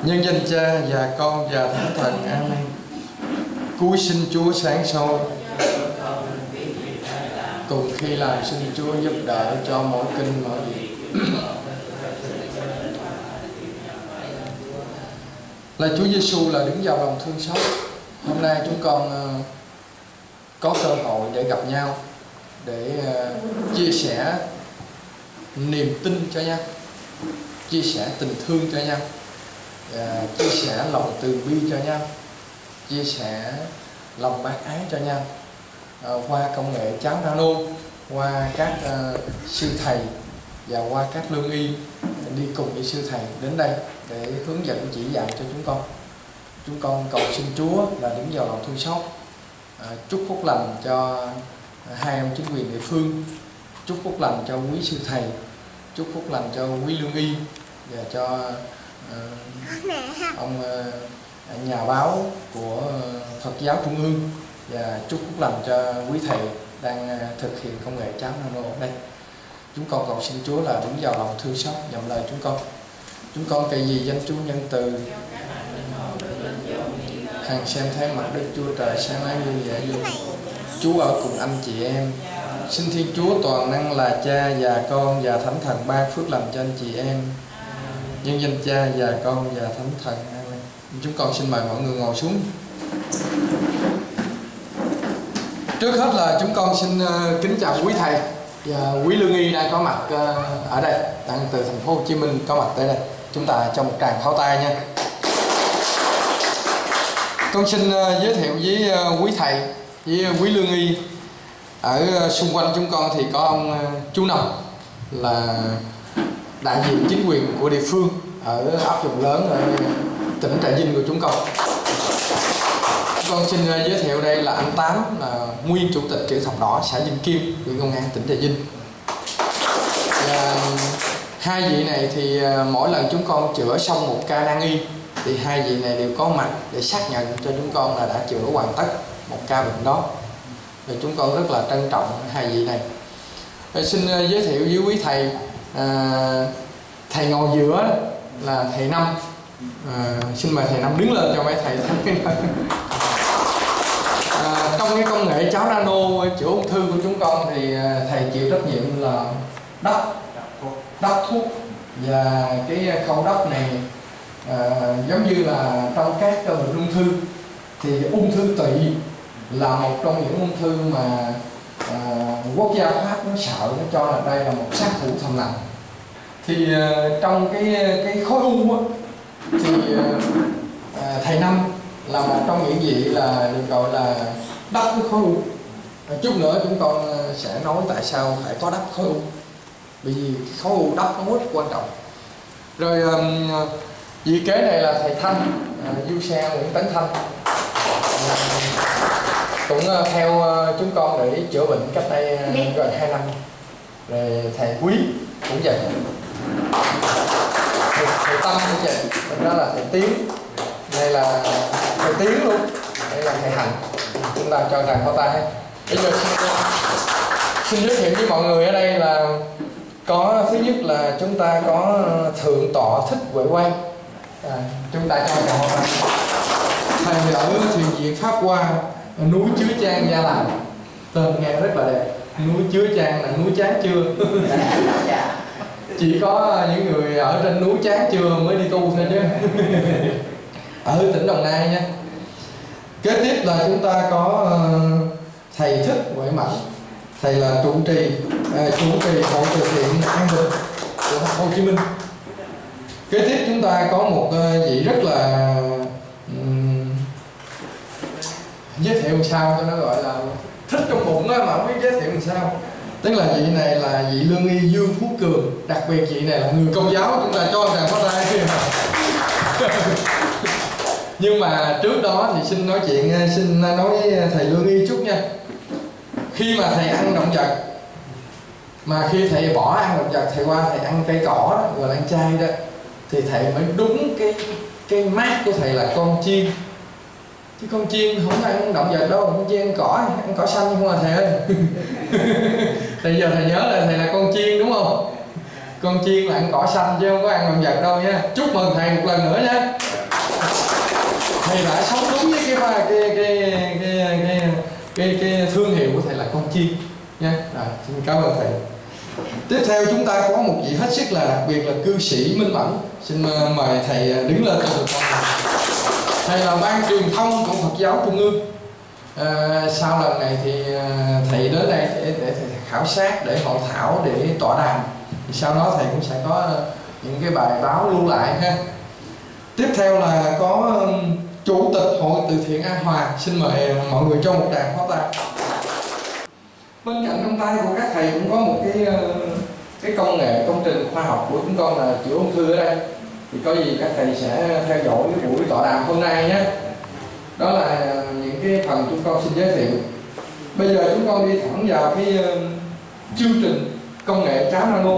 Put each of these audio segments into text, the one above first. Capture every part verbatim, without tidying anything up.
Nhân danh Cha và Con và Thánh Thần. Amen. Cúi xin Chúa sáng soi, cùng khi làm xin Chúa giúp đỡ cho mỗi kinh mỗi việc. Là Chúa Giêsu là đứng vào lòng thương xót. Hôm nay chúng con uh, có cơ hội để gặp nhau, để uh, chia sẻ niềm tin cho nhau, chia sẻ tình thương cho nhau, uh, chia sẻ lòng từ bi cho nhau, chia sẻ lòng bác ái cho nhau uh, qua công nghệ cháo nano, qua các uh, sư thầy và qua các lương y đi cùng với sư thầy đến đây để hướng dẫn chỉ dạy cho chúng con. Chúng con cầu xin Chúa là đứng vào lòng thương xót, à, chúc phúc lành cho hai ông chính quyền địa phương, chúc phúc lành cho quý sư thầy, chúc phúc lành cho quý lương y và cho uh, ông uh, nhà báo của Phật giáo Trung ương, và chúc phúc lành cho quý thầy đang uh, thực hiện công nghệ cháo nano ở đây. Chúng con cầu xin Chúa là đứng vào lòng thương xót nhận lời chúng con. Chúng con cậy vì danh Chúa nhân từ, hằng xem thấy mặt Đức Chúa Trời sáng láng như vậy luôn. Chúa ở cùng anh chị em. Xin Thiên Chúa toàn năng là Cha và Con và Thánh Thần ban phước lành cho anh chị em. Nhân danh Cha và Con và Thánh Thần. Amen. Chúng con xin mời mọi người ngồi xuống. Trước hết là chúng con xin uh, kính chào quý thầy và quý lương y đang có mặt uh, ở đây, đang từ thành phố Hồ Chí Minh có mặt tới đây. Chúng ta cho một tràng pháo tay nha. Con xin uh, giới thiệu với uh, quý thầy, với uh, quý lương y. Ở uh, xung quanh chúng con thì có ông uh, chú Nông là đại diện chính quyền của địa phương ở ấp Dòng Lớn ở tỉnh Trà Vinh của chúng con. Con xin uh, giới thiệu đây là anh Tám, là nguyên chủ tịch chữ thập đỏ xã Vinh Kim, huyện Công an tỉnh Trà Vinh. Và hai vị này thì uh, mỗi lần chúng con chữa xong một ca nan y thì hai vị này đều có mặt để xác nhận cho chúng con là đã chữa hoàn tất một ca bệnh đó. Và chúng con rất là trân trọng hai vị này. Và xin uh, giới thiệu với quý thầy, uh, thầy ngồi giữa là thầy Năm. Uh, xin mời thầy Năm đứng lên cho mấy thầy thấy. À, trong cái công nghệ cháo nano chữa ung thư của chúng con thì uh, thầy chịu trách nhiệm là đắp đắp thuốc, và cái khâu đắp này uh, giống như là trong các cái bệnh ung thư thì ung thư tỵ là một trong những ung thư mà uh, quốc gia Pháp nó sợ, nó cho là đây là một sát thủ thầm lặng. Thì uh, trong cái cái khối u á, thì uh, thầy Năm là một trong những vị là được gọi là đắp cái khối u. Chút nữa chúng con sẽ nói tại sao phải có đắp khối u, bởi vì khối u đắp nó rất quan trọng. Rồi um, vị kế này là thầy Thanh, uh, Du Xe Nguyễn Tấn Thanh, uh, cũng uh, theo uh, chúng con để chữa bệnh cách đây uh, gần hai năm. Rồi thầy Quý cũng vậy, thầy, thầy Tâm cũng vậy, đó là thầy Tiến, đây là thầy Tiến luôn, đây là thầy Hạnh. Chúng ta cho tràng pháo tay. Bây giờ xin, xin giới thiệu với mọi người ở đây là có, thứ nhất là chúng ta có Thượng tọa Thích Huệ Quang, à, chúng ta cho tràng pháo tay. Thầy ở thiền viện Pháp Hoa, núi Chứa Chan, Gia Lai, tên nghe rất là đẹp. Núi Chứa Chan là núi chán chưa? Chỉ có những người ở trên núi chán chưa mới đi tu thôi chứ. Ở tỉnh Đồng Nai nha. Kế tiếp là chúng ta có uh, thầy Thích Huệ Mạnh, thầy là trụ trì uh, chủ trì hội từ thiện An Bình của thành phố Hồ Chí Minh. Kế tiếp chúng ta có một uh, vị rất là um, giới thiệu sao cho nó gọi là thích trong bụng đó, mà không biết giới thiệu làm sao. Tức là vị này là vị lương y Dương Phú Cường, đặc biệt vị này là người Công giáo, chúng ta cho tràng pháo tay. Nhưng mà trước đó thì xin nói chuyện, xin nói với thầy lương y chút nha. Khi mà thầy ăn động vật, mà khi thầy bỏ ăn động vật, thầy qua thầy ăn cây cỏ đó, gọi là ăn chay đó, thì thầy mới đúng cái cái mát của thầy là con chiên. Chứ con chiên không ăn động vật đâu, con chiên ăn cỏ, ăn cỏ xanh không à thầy ơi. Bây giờ thầy nhớ là thầy là con chiên đúng không? Con chiên là ăn cỏ xanh chứ không có ăn động vật đâu nha. Chúc mừng thầy một lần nữa nha. thầy đã sống đúng với cái cái cái cái cái, cái, cái thương hiệu của thầy là con chiên nha. Rồi, xin cảm ơn thầy. Tiếp theo chúng ta có một vị hết sức là đặc biệt là cư sĩ Minh Mẫn. Xin mời thầy đứng lên cho được con thầy. Thầy là ban truyền thông của Phật giáo Trung ương. À, sau lần này thì thầy đến đây để, để thầy khảo sát, để hội thảo, để tọa đàm. Thì sau đó thầy cũng sẽ có những cái bài báo lưu lại ha. Tiếp theo là có um, Chủ tịch Hội Từ thiện An Hòa. Xin mời mọi người cho một tràng pháo tay. Bên cạnh trong tay của các thầy cũng có một cái uh, cái công nghệ, công trình khoa học của chúng con là chữa ung thư ở đây. Thì có gì các thầy sẽ theo dõi cái buổi tọa đàm hôm nay nhé. Đó là những cái phần chúng con xin giới thiệu. Bây giờ chúng con đi thẳng vào cái uh, chương trình công nghệ cháo nano.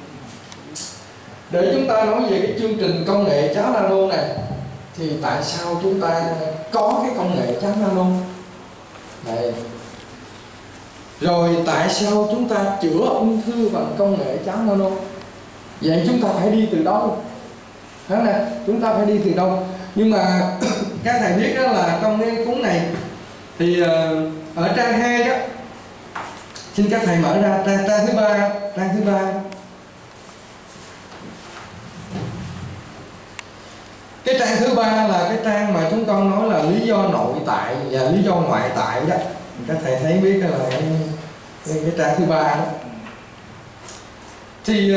Để chúng ta nói về cái chương trình công nghệ cháo nano này, thì tại sao chúng ta có cái công nghệ cháo nano này? Rồi tại sao chúng ta chữa ung thư bằng công nghệ cháo nano? Vậy chúng ta phải đi từ đâu? Đó nè, chúng ta phải đi từ đâu? Nhưng mà các thầy biết đó là trong cái cuốn này thì ở trang hai đó, xin các thầy mở ra trang, trang thứ ba, trang thứ ba. Cái trang thứ ba là cái trang mà chúng con nói là lý do nội tại và lý do ngoại tại đó. Các thầy thấy biết là cái, cái, cái trang thứ ba đó. Thì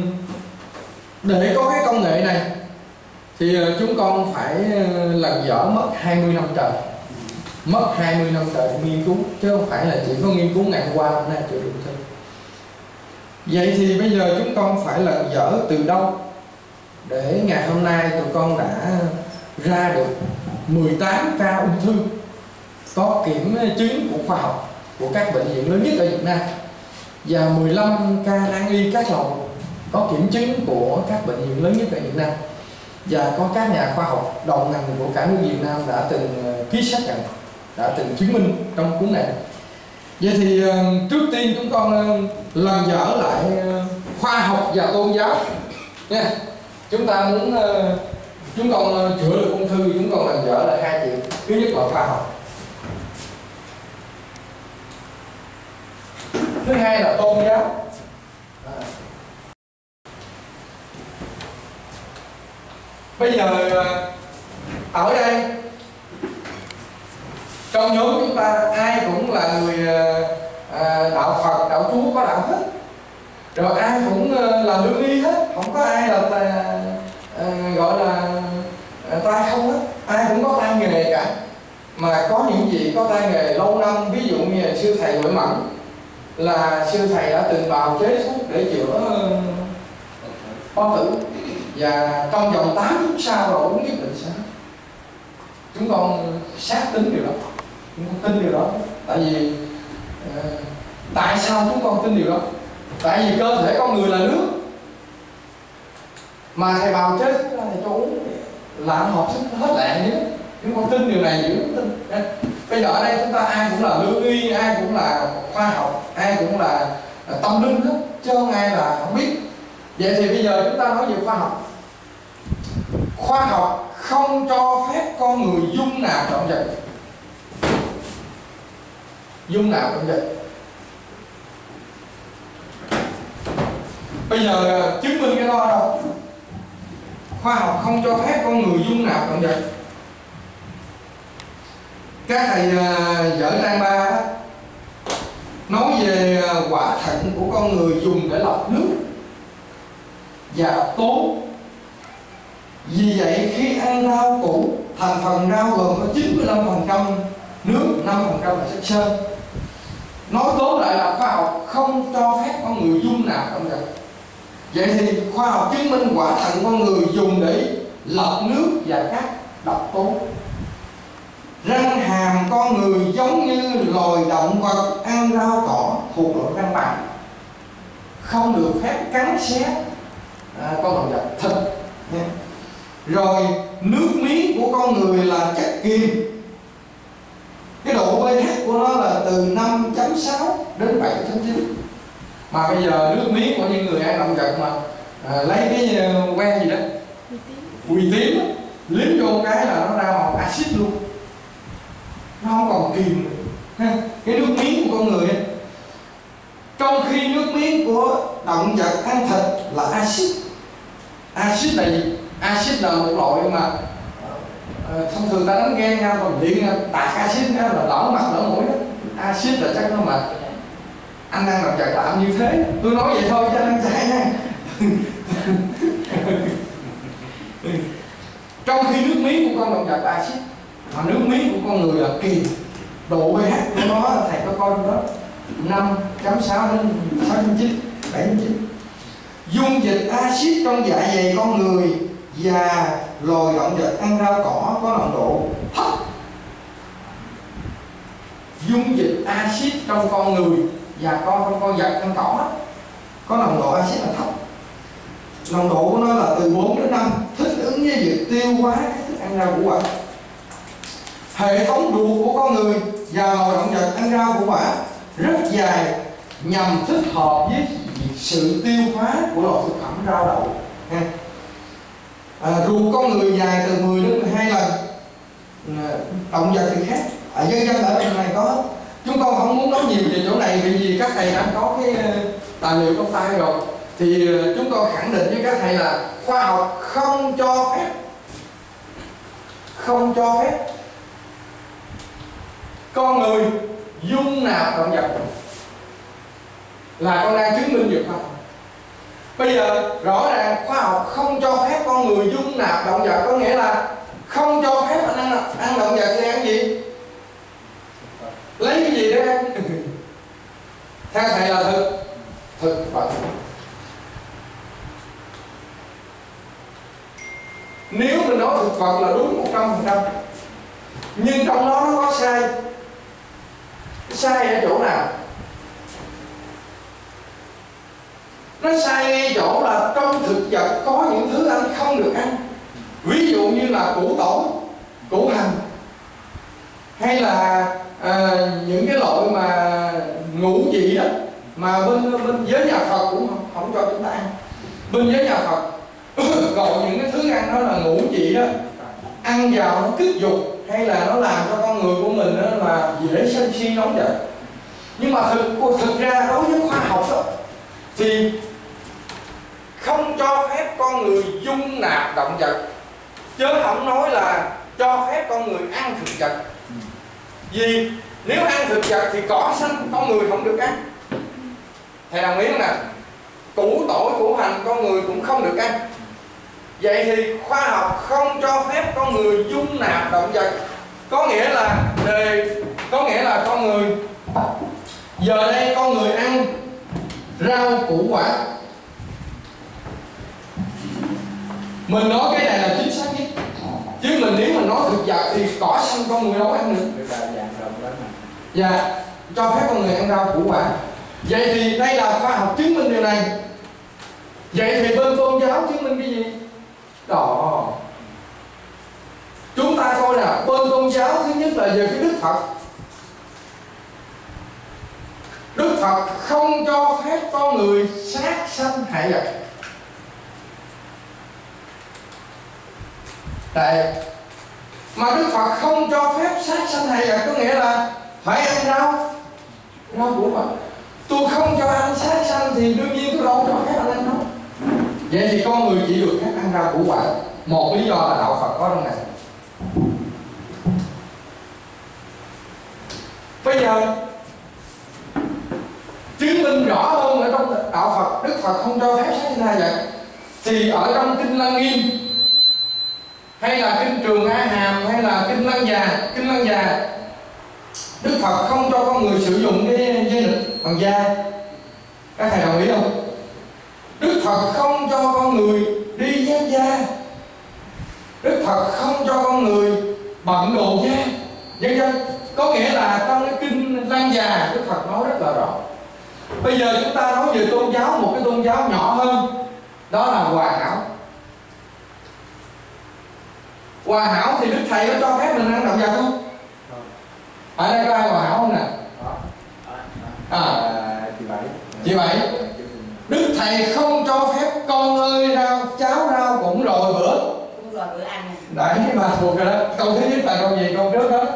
để có cái công nghệ này thì chúng con phải lần dở mất hai mươi năm trời. Mất hai mươi năm trời nghiên cứu, chứ không phải là chỉ có nghiên cứu ngày hôm qua hôm nay chữa ung thư. Vậy thì bây giờ chúng con phải lần dở từ đâu để ngày hôm nay tụi con đã ra được mười tám ca ung thư có kiểm chứng của khoa học của các bệnh viện lớn nhất ở Việt Nam, và mười lăm ca nan y các lầu có kiểm chứng của các bệnh viện lớn nhất ở Việt Nam, và có các nhà khoa học đầu ngành của cả nước Việt Nam đã từng ký xác nhận, đã từng chứng minh trong cuốn này. Vậy thì trước tiên chúng con lần dở lại khoa học và tôn giáo nha. Chúng ta muốn chúng con chữa được ung thư, chúng con lần dở lại hai chuyện. Thứ nhất là khoa học, thứ hai là tôn giáo. À. Bây giờ ở đây trong nhóm chúng ta ai cũng là người à, đạo Phật, đạo Chúa, có đạo hết. Rồi ai cũng là lương y hết, không có ai là ta, à, gọi là tay không hết. Ai cũng có tay nghề cả. Mà có những gì có tay nghề lâu năm, ví dụ như là sư thầy Huệ Mẫn, là sư thầy đã từng bào chế thuốc để chữa bao tử, và trong vòng tám phút sau rồi uống cái bệnh sao. Chúng con xác tính điều đó, chúng con tin điều đó. Tại vì uh, tại sao chúng con tin điều đó? Tại vì cơ thể con người là nước, mà thầy bào chế thuốc ra thầy cho uống là hợp sức hết lẹ nhé. Chúng con tin điều này, giữ tin. Bây giờ ở đây chúng ta ai cũng là lương y, ai cũng là khoa học, ai cũng là tâm linh hết, chứ không ai là không biết. Vậy thì bây giờ chúng ta nói về khoa học. Khoa học không cho phép con người dung nạp động vật. Dung nạp động vật. Bây giờ chứng minh cái đó đâu? Khoa học không cho phép con người dung nạp động vật. Các thầy dở trang ba đó nói về quả thận của con người dùng để lọc nước và độc tố. Vì vậy khi ăn rau củ, thành phần rau gồm có chín mươi lăm phần trăm nước, năm phần trăm là chất xơ. Nói tóm lại là khoa học không cho phép con người dung nạp động vật. Vậy thì khoa học chứng minh quả thận con người dùng để lọc nước và các độc tố. Răng hàm con người giống như loài động vật ăn rau cỏ thuộc loại răng bằng, không được phép cắn xé à, con động vật thịt. Yeah. Rồi nước miếng của con người là chất kiềm, cái độ pH của nó là từ năm chấm sáu đến bảy chấm chín. Mà bây giờ nước miếng của những người ăn động vật mà à, lấy cái uh, que gì đó, quỳ tím, liếm vô cái là nó ra màu axit luôn, nó không còn kiềm nữa. Ha, cái nước miếng của con người ấy. Trong khi nước miếng của động vật ăn thịt là axit. Axit là gì? Axit là một loại mà uh, thông thường ta đánh ghen nhau còn điện tạt axit là lỡ mặt lỡ mũi đó. Axit là chắc nó mà anh ăn động vật làm như thế. Tôi nói vậy thôi chứ anh chạy nha. Trong khi nước miếng của con động vật là axit, mà nước miếng của con người là kiềm. Độ pH của nó thầy có coi đó năm chấm sáu đến sáu chấm chín, bảy chấm chín. Dung dịch axit trong dạ dày con người và loài động vật ăn rau cỏ có nồng độ thấp. Dung dịch axit trong con người và con trong con vật ăn cỏ có nồng độ axit là thấp. Nồng độ của nó là từ bốn đến năm, thích ứng với việc tiêu hóa các thức ăn rau củ quả. Hệ thống ruột của con người và loài động vật ăn rau củ quả rất dài nhằm thích hợp với sự tiêu hóa của loại thực phẩm rau đậu. À, ruột con người dài từ mười đến mười hai lần. À, động vật thì khác. Ở dân dân ở bên này có. Chúng con không muốn nói nhiều về chỗ này vì các thầy đã có cái tài liệu trong tay rồi. Thì chúng con khẳng định với các thầy là khoa học không cho phép không cho phép con người dung nạp động vật, là con đang chứng minh được không? Bây giờ rõ ràng khoa học không cho phép con người dung nạp động vật, có nghĩa là không cho phép anh ăn, ăn động vật thì ăn gì? Lấy cái gì để ăn? Theo thầy là thực thực vật. Nếu mình nói thực vật là đúng một trăm phần trăm, nhưng trong đó nó có sai. Sai ở chỗ nào? Nó sai ngay chỗ là trong thực vật có những thứ anh không được ăn. Ví dụ như là củ tỏi, củ hành, hay là à, những cái loại mà ngũ vị đó mà bên bên giới nhà Phật cũng không, không cho chúng ta ăn. Bên giới nhà Phật gọi những cái thứ ăn đó là ngũ vị đó, ăn vào nó kích dục hay là nó làm cho con người của mình đó là dễ sân si nóng giận. Nhưng mà thực thực ra đối với khoa học đó, thì không cho phép con người dung nạp động vật, chứ không nói là cho phép con người ăn thực vật. Vì nếu ăn thực vật thì cỏ xanh con người không được ăn. Thầy đồng ý không nào? Củ tỏi, củ hành con người cũng không được ăn. Vậy thì khoa học không cho phép con người dung nạp động vật, có nghĩa là đề, có nghĩa là con người giờ đây con người ăn rau củ quả. Mình nói cái này là chính xác nhất, chứ mình nếu mình nói thực vật thì cỏ xanh con người đâu ăn được. Dạ, cho phép con người ăn rau củ quả. Vậy thì đây là khoa học chứng minh điều này. Vậy thì bên tôn giáo chứng minh cái gì? Đó, chúng ta coi nào. Bên tôn giáo thứ nhất là về cái Đức Phật. Đức Phật không cho phép con người sát sanh hại vật. Đây, mà Đức Phật không cho phép sát sanh hại vật, có nghĩa là phải ăn rau rau củ quả. Tôi không cho ăn sát sanh thì đương nhiên tôi đâu cho phép anh ăn đâu. Vậy thì con người chỉ được phép ăn rau củ quả. Một lý do là đạo Phật có trong này. Bây giờ chứng minh rõ hơn ở trong đạo Phật, Đức Phật không cho phép sát sanh hại vật, thì ở trong kinh Lăng Nghiêm hay là kinh Trường A Hàm hay là kinh Lăng Già, kinh Lăng Già, Đức Phật không cho con người sử dụng cái dây nịt bằng da. Các thầy đồng ý không? Đức Phật không cho con người đi dán da. Đức Phật không cho con người bận đồ da, vân vân. Có nghĩa là trong cái kinh Lăng Già Đức Phật nói rất là rõ. Bây giờ chúng ta nói về tôn giáo, một cái tôn giáo nhỏ hơn, đó là Hòa Hảo. Hòa Hảo thì Đức Thầy có cho phép mình ăn động vật không? Ở đây có ai Hòa Hảo không nè? À, chị Bảy. Đức Thầy không cho phép con ơi rau cháo rau cũng rồi bữa. Cũng rồi bữa ăn. Đấy mà thuộc rồi đó. Câu thứ nhất là câu gì? Câu trước đó.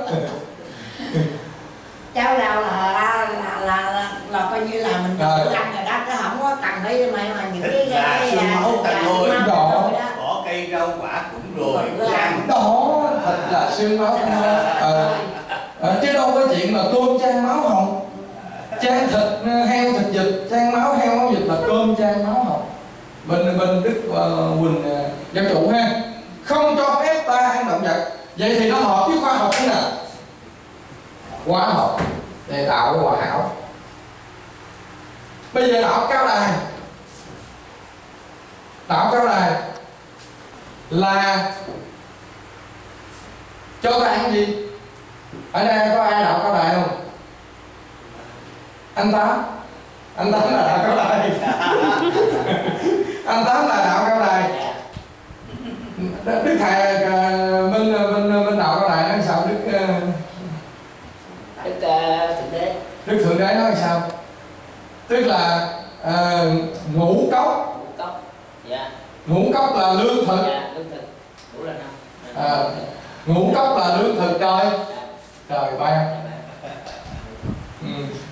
Cháu rau là là là là, là coi như là mình Rồi. tự ăn rồi đó, chứ không có cần phải mà, mà những cái là cái xương máu ta nuôi. Đó. Bỏ cây rau quả cũng rồi cứ ăn. Đó, thịt là xương máu thôi. Ờ. Ờ, chứ đâu có chuyện là cơm chan máu hồng. Chan thịt heo thịt vịt, chan máu heo máu vịt là cơm chan máu hồng. Bình Bình Đức uh, Quỳnh uh, giáo chủ ha, không cho phép ta ăn động vật. Vậy thì nó hợp với khoa học thế nào? Hóa học để tạo cái hòa hảo. Bây giờ đảo cao đài, đảo cao đài là cho ta ăn gì? Ở đây có ai đảo cao đài không? Anh Tám. Anh Tám là đảo cao đài. Anh Tám là đảo cao đài. Đức thầy bên bên bên đảo cao đài nói sao? Đức Đức uh, thượng đế. Đức thượng đế nói sao? Tức là uh, ngũ cốc. Ngũ cốc. Dạ. Ngũ cốc là lương thực. Dạ, lương thực. Đủ là năm. À, ngũ cốc là lương thực trời. Trời ban. Ừ.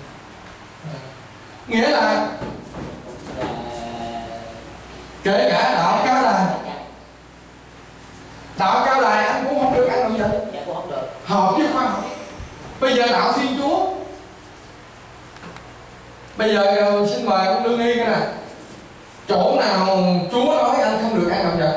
Nghĩa là kể cả đạo Cao Đài, đạo Cao Đài anh cũng không được ăn động vật. Dạ, cũng không được. Hợp với khoa học. Bây giờ đạo Thiên Chúa, bây giờ xin mời ông Lương Y cái nè, chỗ nào Chúa nói anh không được ăn động vật?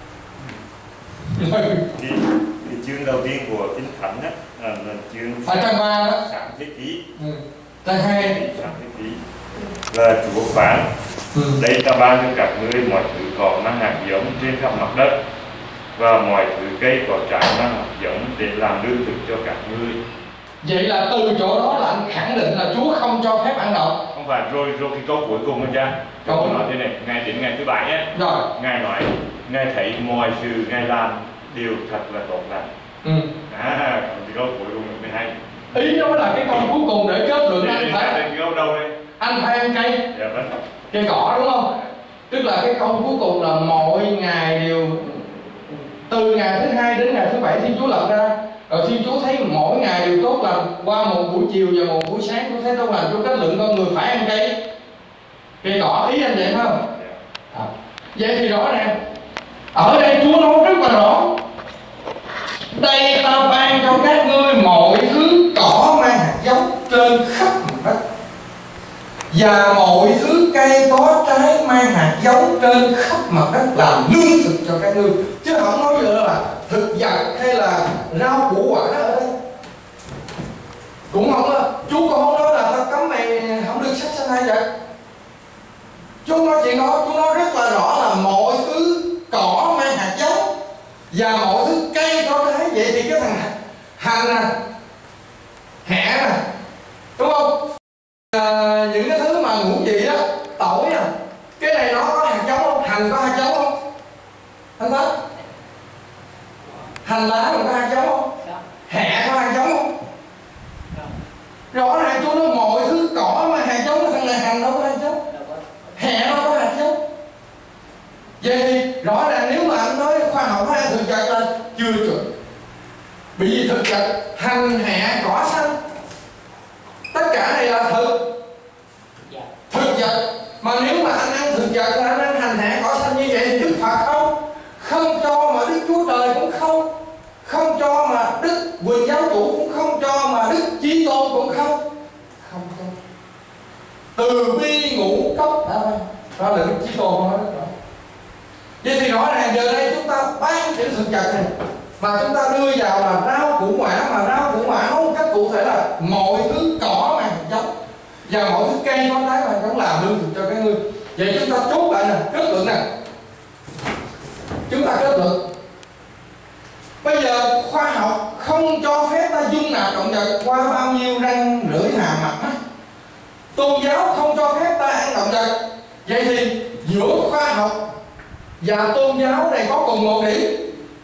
thì, thì chương đầu tiên của Kinh Thánh á là chương ở trang ba đó, sáng thế ký. ừ. Trang hai sáng thế ký là Chúa phán: ừ. đây ta ban cho các ngươi mọi thứ có mang hạt giống trên khắp mặt đất và mọi thứ cây có trái mang hạt giống để làm lương thực cho các ngươi. Vậy là từ chỗ đó là anh khẳng định là Chúa không cho phép ăn động. Không phải, rồi rồi cái câu cuối cùng anh cha, câu Câu- nói thế này: ngày đến ngày thứ bảy nhé, Rồi, ngài nói ngài thấy mọi sự ngài làm đều thật là tốt lành. ừ. À, còn cái câu cuối cùng mới hay. Ý đó là cái câu cuối cùng để kết luận anh Đây phải là cái câu đầu đây. anh phải ăn cây Dạ vâng. cây cỏ đúng không? Tức là cái câu cuối cùng là mọi ngày đều, từ ngày thứ hai đến ngày thứ bảy Thiên Chúa lập ra, rồi Thiên Chúa thấy mỗi ngày đều tốt lành. Qua một buổi chiều và một buổi sáng Chúa thấy tốt lành, Chúa kết luận con người phải ăn cây cây cỏ. Ý anh vậy phải không? À. Vậy thì rõ ràng ở đây Chúa nói rất là rõ: đây ta ban cho các ngươi mọi thứ cỏ mang hạt giống trên khắp mặt đất và mọi thứ cây có trái mang hạt giống trên khắp mặt đất làm lương thực cho các ngươi, chứ không nói giờ là thực vật hay là rau củ quả ở đây. Cũng không đó, Chúa cũng không nói là ta cấm mày không được sát sanh hai vật. Chúa nói chuyện đó, Chúa nói rất là rõ là mọi thứ cỏ mang hạt giống và mọi thứ cây có trái. Vậy thì cái thằng hành nè, hẹ nè, đúng không? À, những cái thứ mà ngũ vị đó, tỏi nè, cái này nó có hạt giống không? Hành có hạt giống không? Anh thấy? Hành lá mình có hạt giống không? Hẹ có hạt giống không? Rõ ràng Chúa nói mọi thứ cỏ mà hạt giống, thằng này hành đâu có hạt giống, hẹ đâu có hạt giống. Vậy thì rõ ràng nếu mà anh nói khoa học hay thực vật là chưa chuẩn. Bởi vì thực vật hành hẹ cỏ xanh tất cả này là thực thực vật. Mà nếu mà anh ăn thực vật là anh ăn hành hẹ cỏ xanh như vậy thì Đức Phật không không cho, mà Đức Chúa Trời cũng không không cho, mà Đức Quỳnh giáo chủ cũng không cho, mà Đức Chí Tôn cũng không không cho. Từ bi ngũ cốc đã đây, đó là Đức Chí Tôn nói rất rõ. Vậy thì rõ ràng giờ đây chúng ta bán chữ thực vật này mà chúng ta đưa vào là rau củ quả, mà rau củ quả nói một cách cụ thể là mọi thứ cỏ mà hạt giống và mọi thứ cây có trái mà giống làm lương thực cho cái ngươi. Vậy chúng ta chốt lại nè, kết luận nè, chúng ta kết luận bây giờ khoa học không cho phép ta dung nạp động vật qua bao nhiêu răng rưỡi hàm mặt mắt, tôn giáo không cho phép ta ăn động vật. Vậy thì giữa khoa học và tôn giáo này có cùng một điểm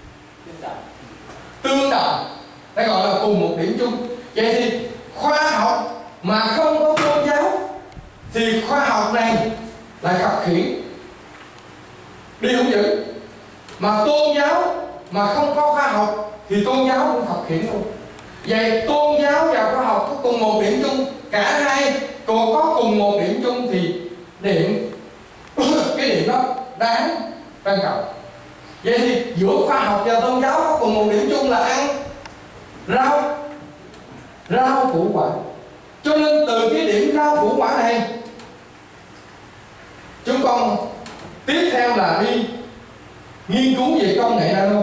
tương đồng, đây gọi là cùng một điểm chung. Vậy thì khoa học mà không có tôn giáo thì khoa học này lại khập khiễng đi không giữ, mà tôn giáo mà không có khoa học thì tôn giáo cũng khập khiễng luôn. Vậy tôn giáo và khoa học có cùng một điểm chung, cả hai còn có cùng một điểm chung thì điểm cái điểm đó đáng trân trọng. Vậy thì giữa khoa học và tôn giáo có cùng một điểm chung là ăn rau rau củ quả. Cho nên từ cái điểm rau củ quả này, chúng con tiếp theo là đi nghiên cứu về công nghệ nano.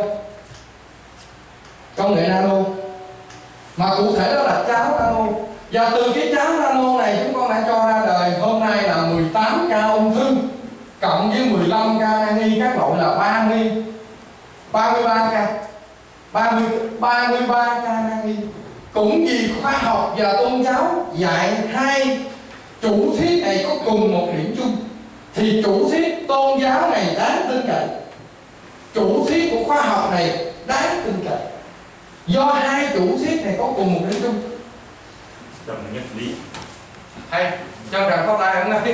Công nghệ nano mà cụ thể đó là cháo nano. Và từ cái cháo nano này chúng con đã cho ra đời hôm nay là mười tám ca ung thư cộng với mười lăm ca nan y, các loại là ba mươi ba mươi ba ca ba mươi ba mươi ba ca nan y. Cũng vì khoa học và tôn giáo dạy hai chủ thuyết này có cùng một điểm chung, thì chủ thuyết tôn giáo này đáng tin cậy, chủ thuyết của khoa học này đáng tin cậy. Do hai chủ thuyết này có cùng một điểm chung. Đồng nhất lý. Hay, cho rằng có tay hôm nay.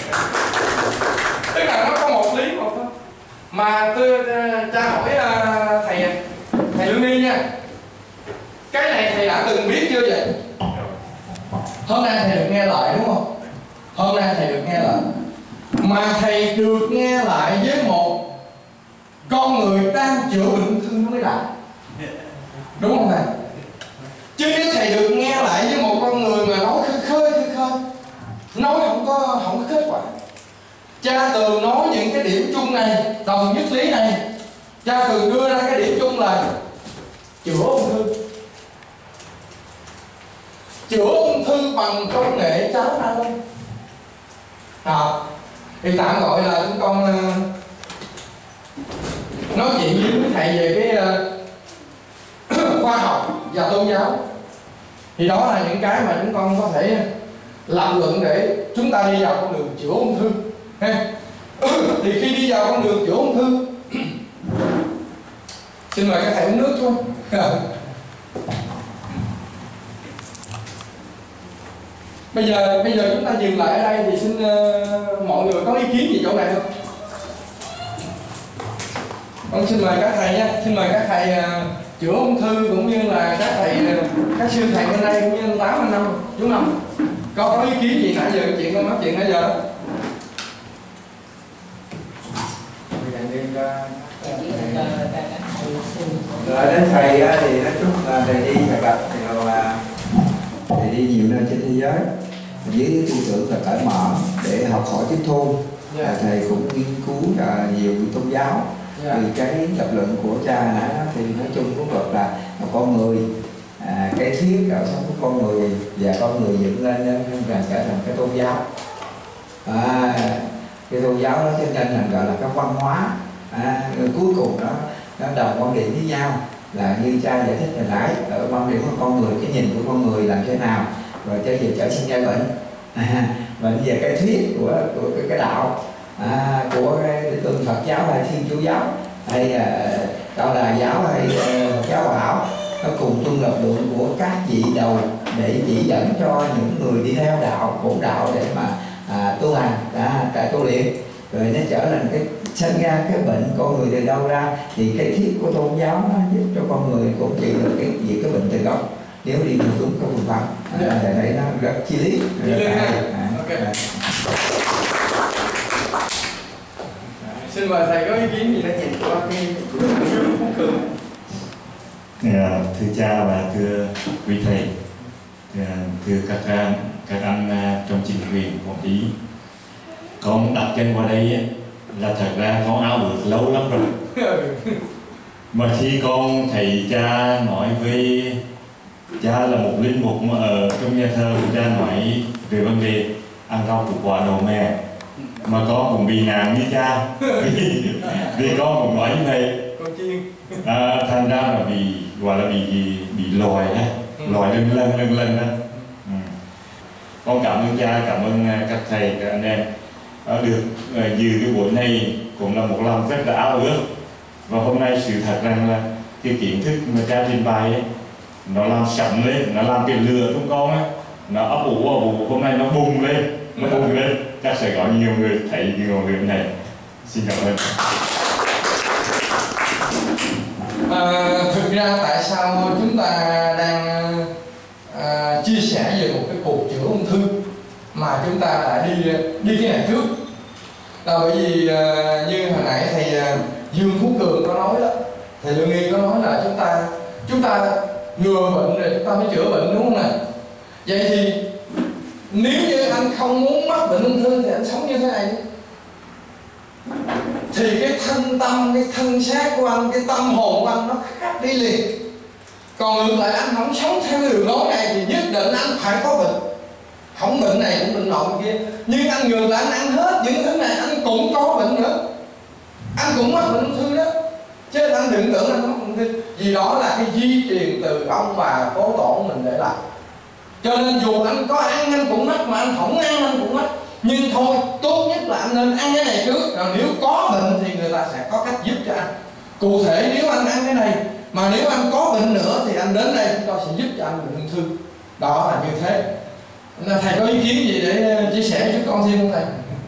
Tức là nó có một lý một thôi. Mà tôi tra hỏi thầy thầy Lương Nghi nha. Cái này thầy đã từng biết chưa vậy? Hôm nay thầy được nghe lại đúng không? Hôm nay thầy được nghe lại. Mà thầy được nghe lại với một con người đang chữa bệnh thương nó mới lại. Đúng không thầy? Chứ nếu thầy được nghe lại với một con người mà nói khơi khơi khơi khơi, nói không có không có kết quả. Cha Tường nói những cái điểm chung này, đồng nhất lý này, cha Tường đưa ra cái điểm chung là chữa ung thư. Chữa ung thư bằng công nghệ cháo nano. À, thì tạm gọi là chúng con uh, nói chuyện với thầy về cái uh, khoa học và tôn giáo. Thì đó là những cái mà chúng con có thể lập luận để chúng ta đi vào con đường chữa ung thư. Thì khi đi vào con đường chữa ung thư, xin mời các thầy uống nước chú. Bây giờ bây giờ chúng ta dừng lại ở đây thì xin uh, mọi người có ý kiến gì chỗ này không? Con xin mời các thầy nhé, xin mời các thầy uh, chữa ung thư cũng như là các thầy uh, các sư thầy bên đây cũng như anh Tám anh Năm, chú Năm có có ý kiến gì nãy giờ chuyện con nói chuyện nãy giờ đó? Rồi đến thầy thì nói chung là thầy đi phải gặp thì là thầy đi nhiều nơi trên thế giới với tư tưởng là cởi mở để học hỏi tiếp thu. Yeah. Thầy cũng nghiên cứu là nhiều tôn giáo. Yeah. Từ cái lập luận của cha nãy thì nói chung cũng được là một con người à, cái thiết ở sống của con người và con người dựng lên không cần trở thành cái tôn giáo. À, cái tôn giáo đó cho nên là gọi là cái văn hóa. À, cuối cùng đó nó đồng quan điểm với nhau là như cha giải thích hồi nãy, ở quan điểm của con người, cái nhìn của con người làm thế nào rồi cho về trở sinh ra bệnh. À, bệnh về cái thuyết của của cái, cái đạo à, của cái tôn Phật giáo hay Thiên Chúa giáo hay là Đạo Đà giáo hay Phật giáo Hòa Hảo, nó cùng tuân lập luận của các vị đầu để chỉ dẫn cho những người đi theo đạo, bổn đạo để mà à, tu hành, à, tại tu luyện, rồi nó trở thành cái sinh ra cái bệnh con người từ đâu ra, thì cái thiết của tôn giáo nó giúp cho con người cũng trị được cái gì cái bệnh từ gốc nếu đi đúng đúng cái phương pháp. À, thầy thấy nó rất chi lý. Xin mời thầy có ý kiến gì để nhìn qua cái chương Phú Cường. Yeah, thưa cha và thưa quý thầy, thưa các các anh trong chính quyền quản lý, con đặt chân qua đây ấy, là thật ra con ao được lâu lắm rồi. Mà khi con thầy cha nói với cha là một linh mục mà ở trong nhà thơ của cha nói về vấn đề ăn rau củ quả đồ mè, mà con cũng bị nạn như cha. vì, vì con cũng nói như vậy. À, thành ra là bị gọi là bị bị lòi á, lòi lưng lân lưng lân á. Ừ. Con cảm ơn cha, cảm ơn các thầy các anh em được uh, dự cái buổi này cũng là một lòng rất là ao ước. Và hôm nay sự thật rằng là cái kiến thức mà cha trình bày ấy, nó làm sẵn lên, nó làm cái lửa trong con ấy, nó ấp ủ ấp ủ, hôm nay nó bùng lên, nó bùng lên. Chắc sẽ có nhiều người thấy cái ngọn lửa này. Xin cảm ơn. À, thực ra tại sao chúng ta đang à, chia sẻ về một cái cuộc chữa ung thư mà chúng ta lại đi đi cái này trước, là bởi vì à, như hồi nãy thầy à, Dương Phú Cường có nói đó, thầy Lương Nghi có nói là chúng ta chúng ta ngừa bệnh rồi chúng ta mới chữa bệnh, đúng không nào? Vậy thì nếu như anh không muốn mắc bệnh ung thư thì anh sống như thế này đi, thì cái thân tâm, cái thân xác của anh, cái tâm hồn của anh nó khác đi liền. Còn ngược lại anh không sống theo cái đường lối này thì nhất định anh phải có bệnh, không bệnh này cũng bệnh nọ bệnh kia. Nhưng anh ngược lại anh ăn hết những thứ này anh cũng có bệnh nữa, anh cũng mắc bệnh ung thư đó. Chứ anh đừng tưởng anh mắc ung thư, vì đó là cái di truyền từ ông bà cố tổ mình để lại. Cho nên dù anh có ăn anh cũng mắc, mà anh không ăn anh cũng mắc. Nhưng thôi, tốt nhất là anh nên ăn cái này trước, rồi nếu có bệnh thì người ta sẽ có cách giúp cho anh. Cụ thể nếu anh ăn cái này, mà nếu anh có bệnh nữa thì anh đến đây chúng tôi sẽ giúp cho anh bệnh ung thư. Đó là như thế. Thầy có ý kiến gì để chia sẻ với chúng con thêm không thầy?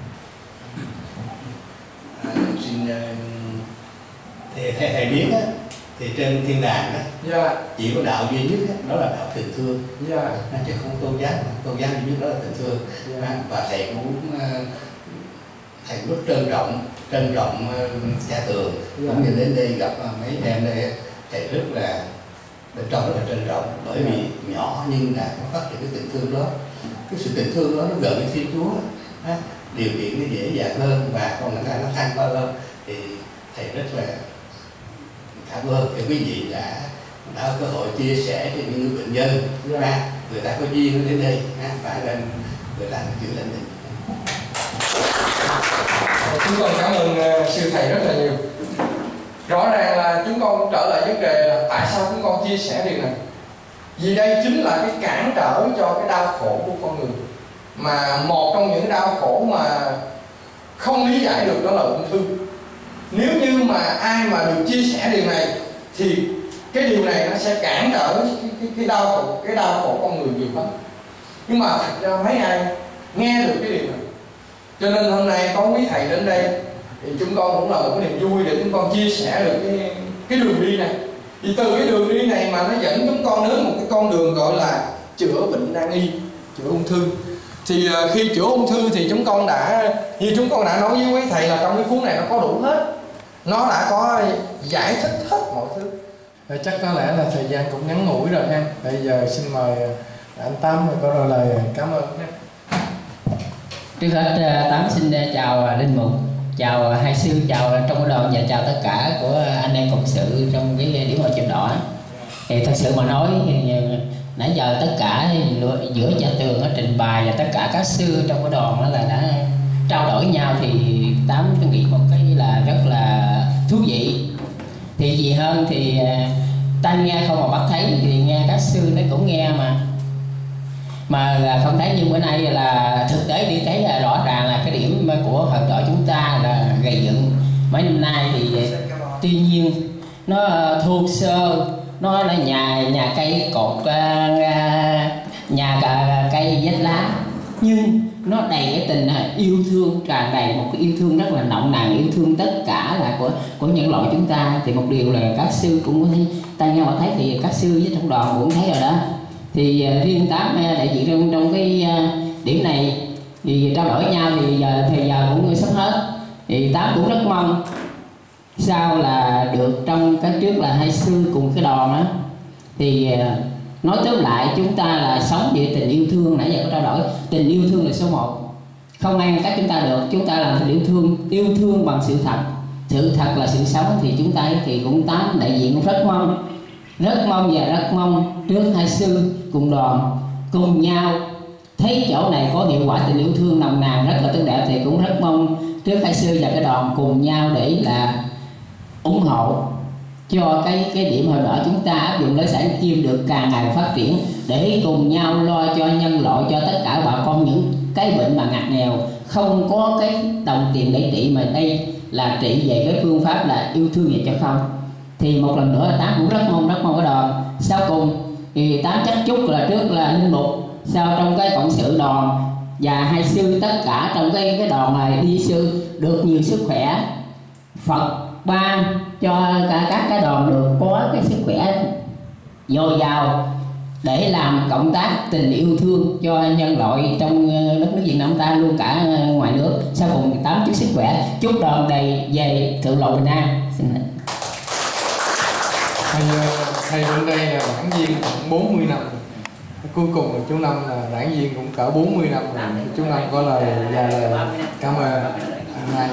À, xin thì thầy, thầy biết á, thì trên thiên đàng á, Dạ. chỉ có đạo duy nhất á, đó là đạo tình thương. Dạ. Chứ không tôn giáo, tôn giáo duy nhất đó là tình thương. Dạ. Và thầy cũng thầy cũng rất trân trọng trân trọng Cha Tường, Dạ. cũng như đến đây gặp mấy em đây, thầy rất là bên trong rất là trân trọng, bởi vì nhỏ nhưng là nó phát triển cái tình thương đó, cái sự tình thương đó nó gần với Thiên Chúa, đó, điều kiện nó dễ dàng hơn và con người ta nó thăng bao hơn. Thì thầy rất là cảm ơn cho quý vị đã đã có cơ hội chia sẻ cho những người bệnh nhân, yeah. Người ta có duyên đến đây và lên người ta chữa lành mình. Chúng con cảm ơn uh, sư thầy rất là nhiều. Rõ ràng là chúng con trở lại vấn đề là tại sao chúng con chia sẻ điều này, vì đây chính là cái cản trở cho cái đau khổ của con người, mà một trong những đau khổ mà không lý giải được đó là ung thư. Nếu như mà ai mà được chia sẻ điều này thì cái điều này nó sẽ cản trở cái, cái, cái đau khổ cái đau khổ con người nhiều lắm. Nhưng mà thật ra mấy ai nghe được cái điều này, cho nên hôm nay có quý thầy đến đây thì chúng con cũng là một cái niềm vui để chúng con chia sẻ được cái cái đường đi này. Thì từ cái đường đi này mà nó dẫn chúng con đến một cái con đường gọi là chữa bệnh nan y, chữa ung thư. Thì uh, khi chữa ung thư thì chúng con đã, như chúng con đã nói với quý thầy là trong cái cuốn này nó có đủ hết, nó đã có giải thích hết mọi thứ. Và chắc có lẽ là thời gian cũng ngắn ngủi rồi ha. Bây giờ xin mời anh Tám có đôi lời cảm ơn nhé. Trước hết Tám xin chào Linh Mục, chào hai sư, chào trong cái đoàn và chào tất cả của anh em cộng sự trong cái điểm hội chữ đỏ. Thì thật sự mà nói thì nãy giờ tất cả giữa Cha Tường nó trình bày và tất cả các sư trong cái đoàn đó là đã trao đổi nhau, thì Tám tôi nghĩ một cái là rất là thú vị. Thì gì hơn thì tai nghe không mà bắt thấy, thì nghe các sư nó cũng nghe mà mà là không thấy. Nhưng bữa nay là thực tế đi thấy là rõ ràng là cái điểm của hội đỏ chúng ta là gây dựng mấy năm nay thì tuy nhiên nó thô sơ, nó là nhà nhà cây cột nhà cây vách lá, nhưng nó đầy cái tình yêu thương, tràn đầy một cái yêu thương rất là nồng nàn, yêu thương tất cả là của của nhân loại chúng ta. Thì một điều là các sư cũng thấy, tai nghe mà thấy thì các sư với trong đoàn cũng thấy rồi đó. Thì uh, riêng Tám uh, đại diện trong trong cái uh, điểm này thì trao đổi nhau thì giờ thời giờ cũng sắp hết, thì Tám cũng rất mong sau là được trong cái trước là hai sư cùng cái đoàn đó, thì uh, nói tóm lại chúng ta là sống về tình yêu thương. Nãy giờ có trao đổi tình yêu thương là số một, không ai ngăn cách chúng ta được. Chúng ta làm tình yêu thương, yêu thương bằng sự thật, sự thật là sự sống. Thì chúng ta thì cũng Tám đại diện cũng rất mong rất mong và rất mong trước hai sư cùng đoàn cùng nhau thấy chỗ này có hiệu quả tình yêu thương nồng nàn rất là tốt đẹp, thì cũng rất mong trước hai sư và cái đoàn cùng nhau để là ủng hộ cho cái cái điểm hội đỏ chúng ta áp dụng lấy sản kim được càng ngày phát triển, để cùng nhau lo cho nhân loại, cho tất cả bà con những cái bệnh mà ngặt nghèo không có cái đồng tiền để trị, mà đây là trị về cái phương pháp là yêu thương về cho không. Thì một lần nữa Tám cũng rất mong rất mong cái đoàn sau cùng thì Tám chắc chúc là trước là Linh Mục, sau trong cái cộng sự đoàn và hai sư tất cả trong cái cái đoàn này đi sư được nhiều sức khỏe, Phật ban cho cả các cái đoàn được có cái sức khỏe dồi dào để làm cộng tác tình yêu thương cho nhân loại trong đất nước Việt Nam ta luôn cả ngoài nước. Sau cùng tám chúc sức khỏe, chúc đoàn đầy về thượng lộ Bình An. Xin thầy, thầy bên đây là đảng viên cũng bốn mươi năm, cuối cùng là chú Năm là đảng viên cũng cỡ bốn mươi năm rồi. Chú Năm có lời và lời cảm ơn ngài.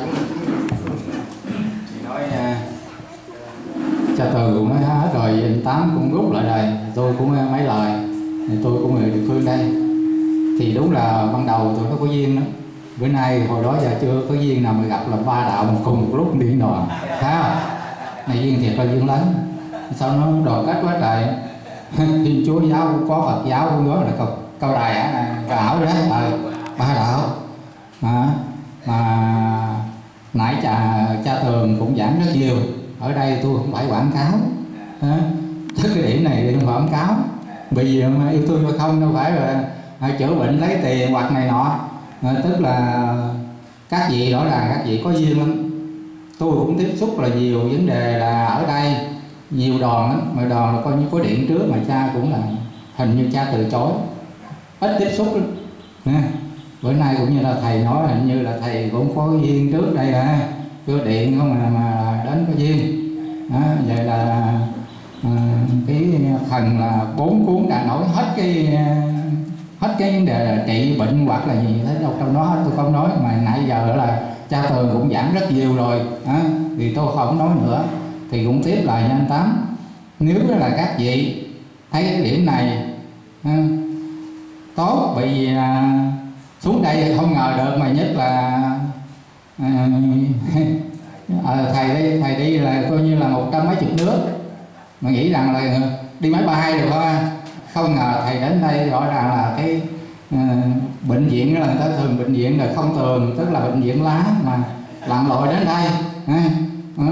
Nói cha Từ cũng nói hết rồi, anh Tám cũng rút lại rồi, tôi cũng mấy lời, tôi cũng người địa phương đây. Thì đúng là ban đầu tôi có duyên đó, bữa nay hồi đó giờ chưa có duyên nào mà gặp là ba đạo một cùng một lúc điện đoàn, ha, này duyên thiệt là duyên lớn. Sao nó đoàn kết quá trời. Thiên Chúa giáo có Phật giáo cũng nói là câu, câu đài á, ảo đấy, ờ, ba đạo mà, mà nãy cha cha Tường cũng giảng rất nhiều. Ở đây tôi không phải quảng cáo, tức cái điểm này không phải quảng cáo, vì yêu thương hay không đâu phải là chữa bệnh lấy tiền hoặc này nọ, tức là các vị rõ ràng các vị có duyên lắm. Tôi cũng tiếp xúc là nhiều vấn đề là ở đây nhiều đoàn lắm, mà đoàn là coi như có điện trước mà cha cũng là hình như cha từ chối, ít tiếp xúc lắm. Bữa nay cũng như là thầy nói hình như là thầy cũng có duyên trước đây là chưa điện không mà, mà đến có duyên đó, vậy là à, cái phần là bốn cuốn đã nói hết cái hết cái vấn đề là trị bệnh hoặc là gì thế đâu trong đó tôi không nói, mà nãy giờ là cha Tường cũng giảng rất nhiều rồi đó, thì tôi không nói nữa. Thì cũng tiếp lại nha anh Tám, nếu là các vị thấy cái điểm này à, tốt, bị à, xuống đây không ngờ được, mà nhất là à, à, thầy đi thầy đi là coi như là một trăm mấy chục nước mà nghĩ rằng là đi máy bay được không, không ngờ thầy đến đây rõ ràng là cái à, bệnh viện là người ta thường bệnh viện là không tường, tức là bệnh viện lá mà lặn lội đến đây à, à,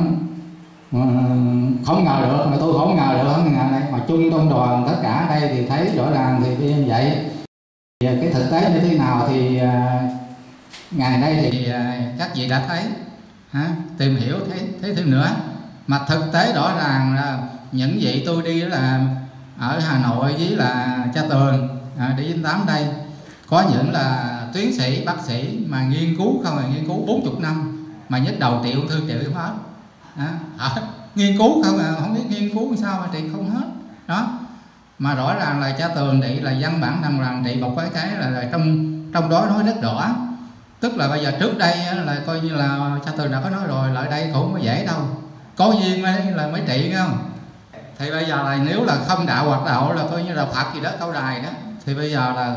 không ngờ được, mà tôi không ngờ được, không ngờ này mà chung trong đoàn tất cả ở đây thì thấy rõ ràng thì như vậy. Thì cái thực tế như thế nào thì à, ngày đây thì à, các vị đã thấy, ha, tìm hiểu thấy thấy thêm nữa. Mà thực tế rõ ràng là những vị tôi đi đó là ở Hà Nội với là cha Tường à, đi với Tám đây, có những là tiến sĩ bác sĩ mà nghiên cứu không, là nghiên cứu bốn mươi năm mà nhức đầu trị ung thư trị không hết. À, à, nghiên cứu không à, không biết nghiên cứu sao mà trị không hết đó. Mà rõ ràng là cha Tường trị là văn bản thằng rằng trị một cái cái là, là trong trong đó nói rất rõ, tức là bây giờ trước đây là coi như là cha Tường đã có nói rồi, lại đây cũng không có dễ đâu, có duyên mới là mới trị nghe không. Thì bây giờ là nếu là không đạo hoặc đạo là coi như là Phật gì đó câu đài đó, thì bây giờ là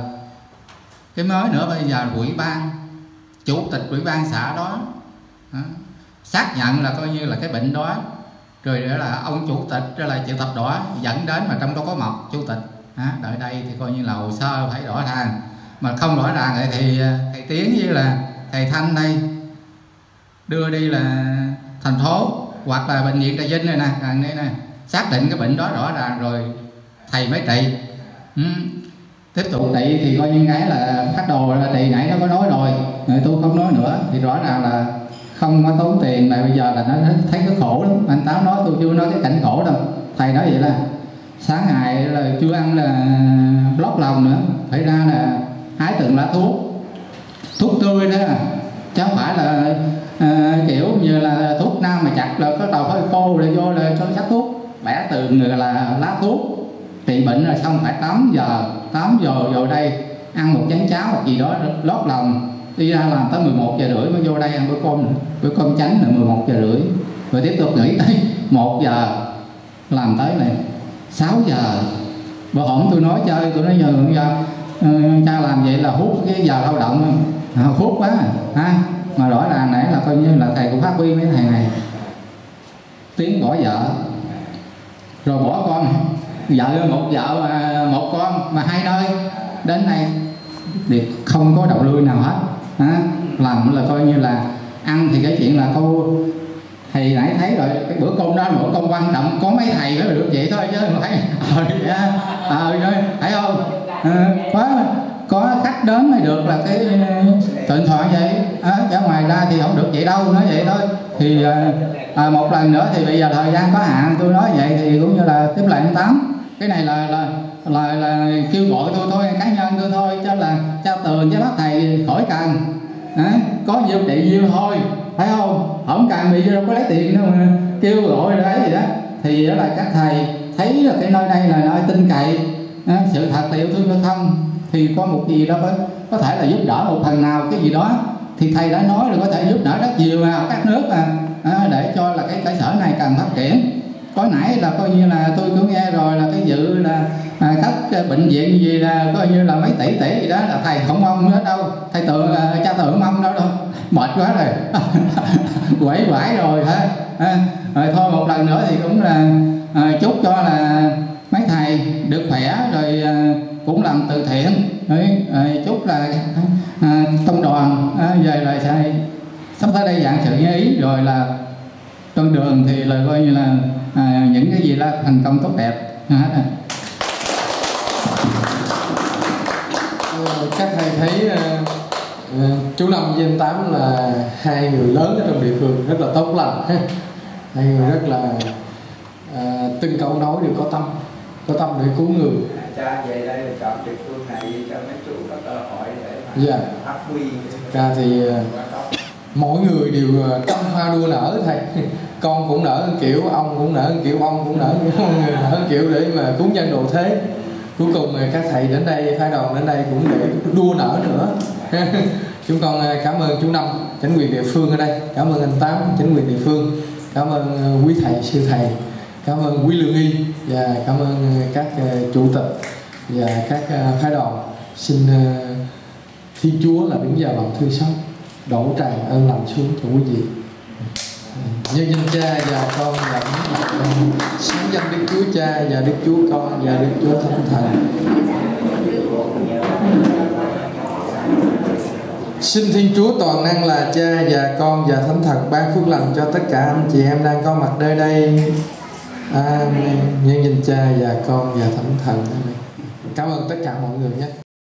cái mới nữa, bây giờ ủy ban chủ tịch ủy ban xã đó, đó xác nhận là coi như là cái bệnh đó, rồi đó là ông chủ tịch đó là chữ thập đỏ dẫn đến, mà trong đó có một chủ tịch à, đợi đây thì coi như là hồ sơ phải rõ ràng, mà không rõ ràng thì, thì thầy Tiến với là thầy Thanh đây đưa đi là thành phố hoặc là bệnh viện Trà Vinh này nè, gần đây nè, xác định cái bệnh đó rõ ràng rồi thầy mới trị. ừ. Tiếp tục trị thì coi như cái là phát đồ là trị nãy nó có nói rồi, rồi tôi không nói nữa, thì rõ ràng là không có tốn tiền, mà bây giờ là nó thấy cái khổ lắm. Anh Tám nói tôi chưa nói cái cảnh khổ đâu. Thầy nói vậy là sáng ngày là chưa ăn là lót lòng nữa, phải ra là hái từng lá thuốc, thuốc tươi đó, chứ không phải là à, kiểu như là thuốc nam mà chặt là có đầu hơi khô rồi vô là cho sắc thuốc, bẻ từng là lá thuốc trị bệnh rồi xong phải tám giờ tám giờ vào đây ăn một chén cháo hoặc gì đó lót lòng, đi ra làm tới mười một giờ rưỡi mới vô đây ăn bữa cơm nữa, bữa cơm chánh là mười một giờ rưỡi, rồi tiếp tục nghỉ tới một giờ làm tới này sáu giờ. Bữa hổm tôi nói chơi, tôi nói giờ, giờ uh, cha làm vậy là hút cái giờ lao động, à, hút quá ha. Mà rõ ràng nãy là coi như là thầy cũng phát huy mấy thầy này. Tiến bỏ vợ rồi bỏ con, vợ một vợ mà một con mà hai nơi, đến nay thì không có đầu lươi nào hết à, làm là coi như là ăn thì cái chuyện là cô thầy nãy thấy rồi, cái bữa cơm đó bữa cơm quan trọng có mấy thầy mới được vậy thôi, chứ mà thấy ờ à, thấy không à, có có khách đến mới được là cái tịnh thoại vậy à, chứ ngoài ra thì không được vậy đâu, nói vậy thôi. thì à, à, một lần nữa thì bây giờ thời gian có hạn, tôi nói vậy thì cũng như là tiếp lại anh Tám. Cái này là là là, là kêu gọi tôi thôi, cá nhân tôi thôi, cho là cho Tường với bác thầy khỏi cần à, có nhiêu trị nhiêu thôi, thấy không? Không cần bị đâu có lấy tiền đâu mà kêu gọi đấy gì đó. Thì đó là các thầy thấy là cái nơi đây là nơi tin cậy, à, sự thật là yêu thương giao thông, thì có một gì đó có, có thể là giúp đỡ một phần nào cái gì đó, thì thầy đã nói là có thể giúp đỡ rất nhiều mà các nước mà à, để cho là cái cơ sở này cần phát triển. Có nãy là coi như là tôi cũng nghe rồi là cái dự là à, các bệnh viện gì là coi như là mấy tỷ tỷ gì đó, là thầy không mong nữa đâu, thầy tưởng là cha tưởng mong đâu đâu, mệt quá rồi quẩy quải rồi hả à, rồi thôi một lần nữa thì cũng là à, chúc cho là mấy thầy được khỏe, rồi à, cũng làm từ thiện, rồi, à, chúc là à, tông đoàn à, về là sẽ sắp tới đây dạng sự như ý, rồi là con đường thì là coi như là à, những cái gì là thành công tốt đẹp. À, các thầy thấy uh, chú Năm với anh Tám là hai người lớn ở trong địa phương rất là tốt lành, hai người rất là uh, từng câu nói đều có tâm, có tâm để cứu người. Cha về đây là chọn địa phương này cho mấy chú có cơ hội để yeah. phát huy. Ra thì uh, mỗi người đều trăm hoa đua nở thầy, con cũng nở kiểu, ông cũng nở kiểu, ông cũng nở kiểu, người nở kiểu để mà cứu nhân độ thế. Cuối cùng các thầy đến đây, phái đoàn đến đây cũng để đua nở nữa. Chúng con cảm ơn chú Năm, chính quyền địa phương ở đây, cảm ơn anh Tám, chính quyền địa phương, cảm ơn quý thầy, sư thầy, cảm ơn quý lương y, và cảm ơn các chủ tịch và các phái đoàn. Xin Thiên Chúa là đứng vào lòng thương xót, đổ tràn ơn lành xuống cho quý vị. Nhân danh Cha và Con và Thánh Thần, sáng danh Đức Chúa Cha và Đức Chúa Con và Đức Chúa Thánh Thần. Xin Thiên Chúa toàn năng là Cha và Con và Thánh Thần ban phước lành cho tất cả anh chị em đang có mặt nơi đây. Amen. Nhân danh Cha và Con và Thánh Thần. Amen. Cảm ơn tất cả mọi người nhé.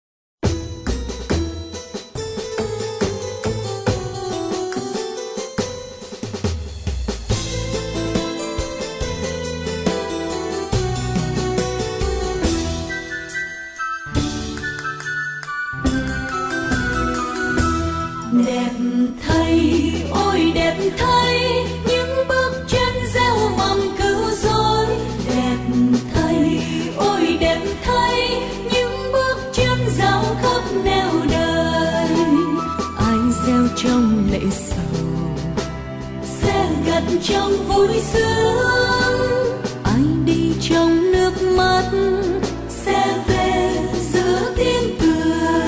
Đẹp thay, ôi đẹp thay, những bước chân gieo mầm cứu rỗi. Đẹp thay, ôi đẹp thay, những bước chân dạo khắp nẻo đời. Anh gieo trong lệ sầu, sẽ gặt trong vui sướng. Anh đi trong nước mắt, sẽ về giữa tiếng cười.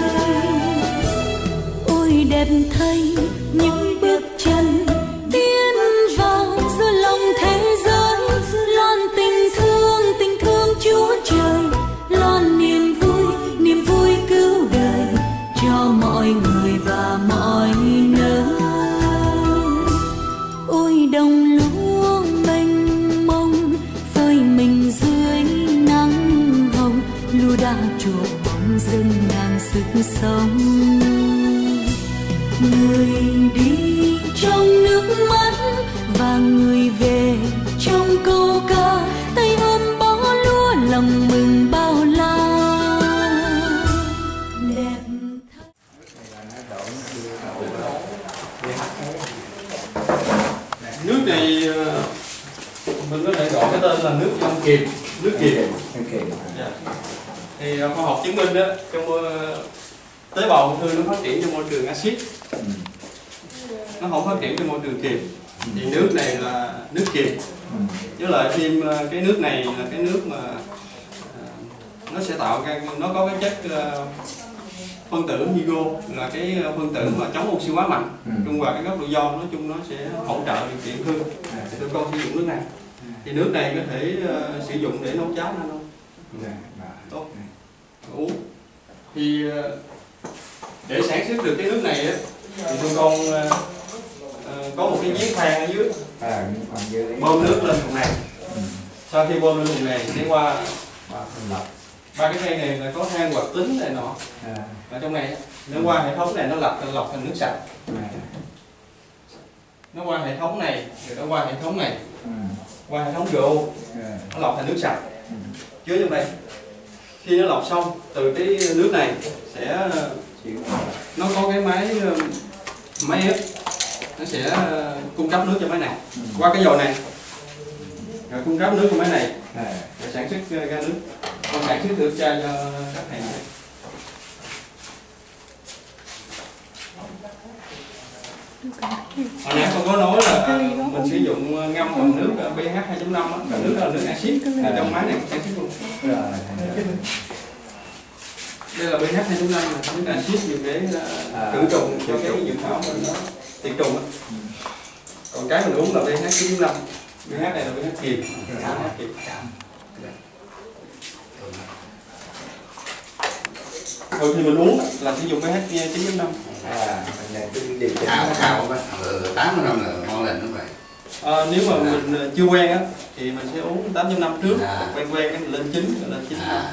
Đẹp thay những bước chân tiến vào giữa lòng thế giới, loan tình thương, tình thương Chúa Trời, loan niềm vui, niềm vui cứu đời cho mọi người và mọi nơi. Ôi đồng lúa mênh mông phơi mình dưới nắng hồng, lúa đã trổ bóng rừng ngàn sức sống. Người đi trong nước mắt và người về trong câu ca, tay ôm bó lúa lòng mừng bao la. Đẹp nước này mình có thể gọi cái tên là nước Long Kiềm, nước kiềm. Yeah. Thì khoa học chứng minh đó, trong tế bào ung thư nó phát triển trong môi trường axit, nó không phát triển trong môi trường kiềm. Thì nước này là nước kiềm. Với lại thêm cái nước này là cái nước mà nó sẽ tạo ra, nó có cái chất phân tử hydro, là cái phân tử mà chống oxy hóa mạnh. Trung hòa cái gốc độ do, nói chung nó sẽ hỗ trợ điều kiện hơn. Thì tụi con sử dụng nước này. Thì nước này có thể uh, sử dụng để nấu cháo nữa không? Tốt. Uống. Thì uh, để sản xuất được cái nước này á, thì tụi con uh, uh, có một cái giếng than ở dưới, bơm nước lên vùng này. Sau khi bơm lên vùng này sẽ qua ba cái than này là có than hoạt tính này nọ ở trong này, nó qua hệ thống này nó lọc lọc thành nước sạch. nó qua hệ thống này, rồi nó qua hệ thống này, ừ. qua hệ thống rờ o, yeah. Nó lọc thành nước sạch, ừ. chứa trong đây. Khi nó lọc xong, từ cái nước này sẽ nó có cái máy máy ép, nó sẽ cung cấp nước cho máy này, ừ. qua cái dầu này, rồi cung cấp nước cho máy này, rồi sản xuất ra nước, còn sản xuất được cho khách hàng. Hồi nãy con có nói là mình sử dụng ngâm bằng nước pH hai chấm năm, nước là nước axit, ở trong máy này sản xuất luôn. Đây là pH hai chấm năm, nước axit dùng để khử trùng cho cái dưỡng thảo mình nó tiệt trùng á. Còn cái mình uống là pH chín chấm năm, pH này là pH kiềm. Rồi thì mình uống là sử dụng pH chín chấm năm. À, thảo thảo tám mươi năm là ngon lành đúng vậy. À, nếu mà à. mình chưa quen á thì mình sẽ uống tám chấm năm trước, à. quen quen cái lên chín lên chín. À.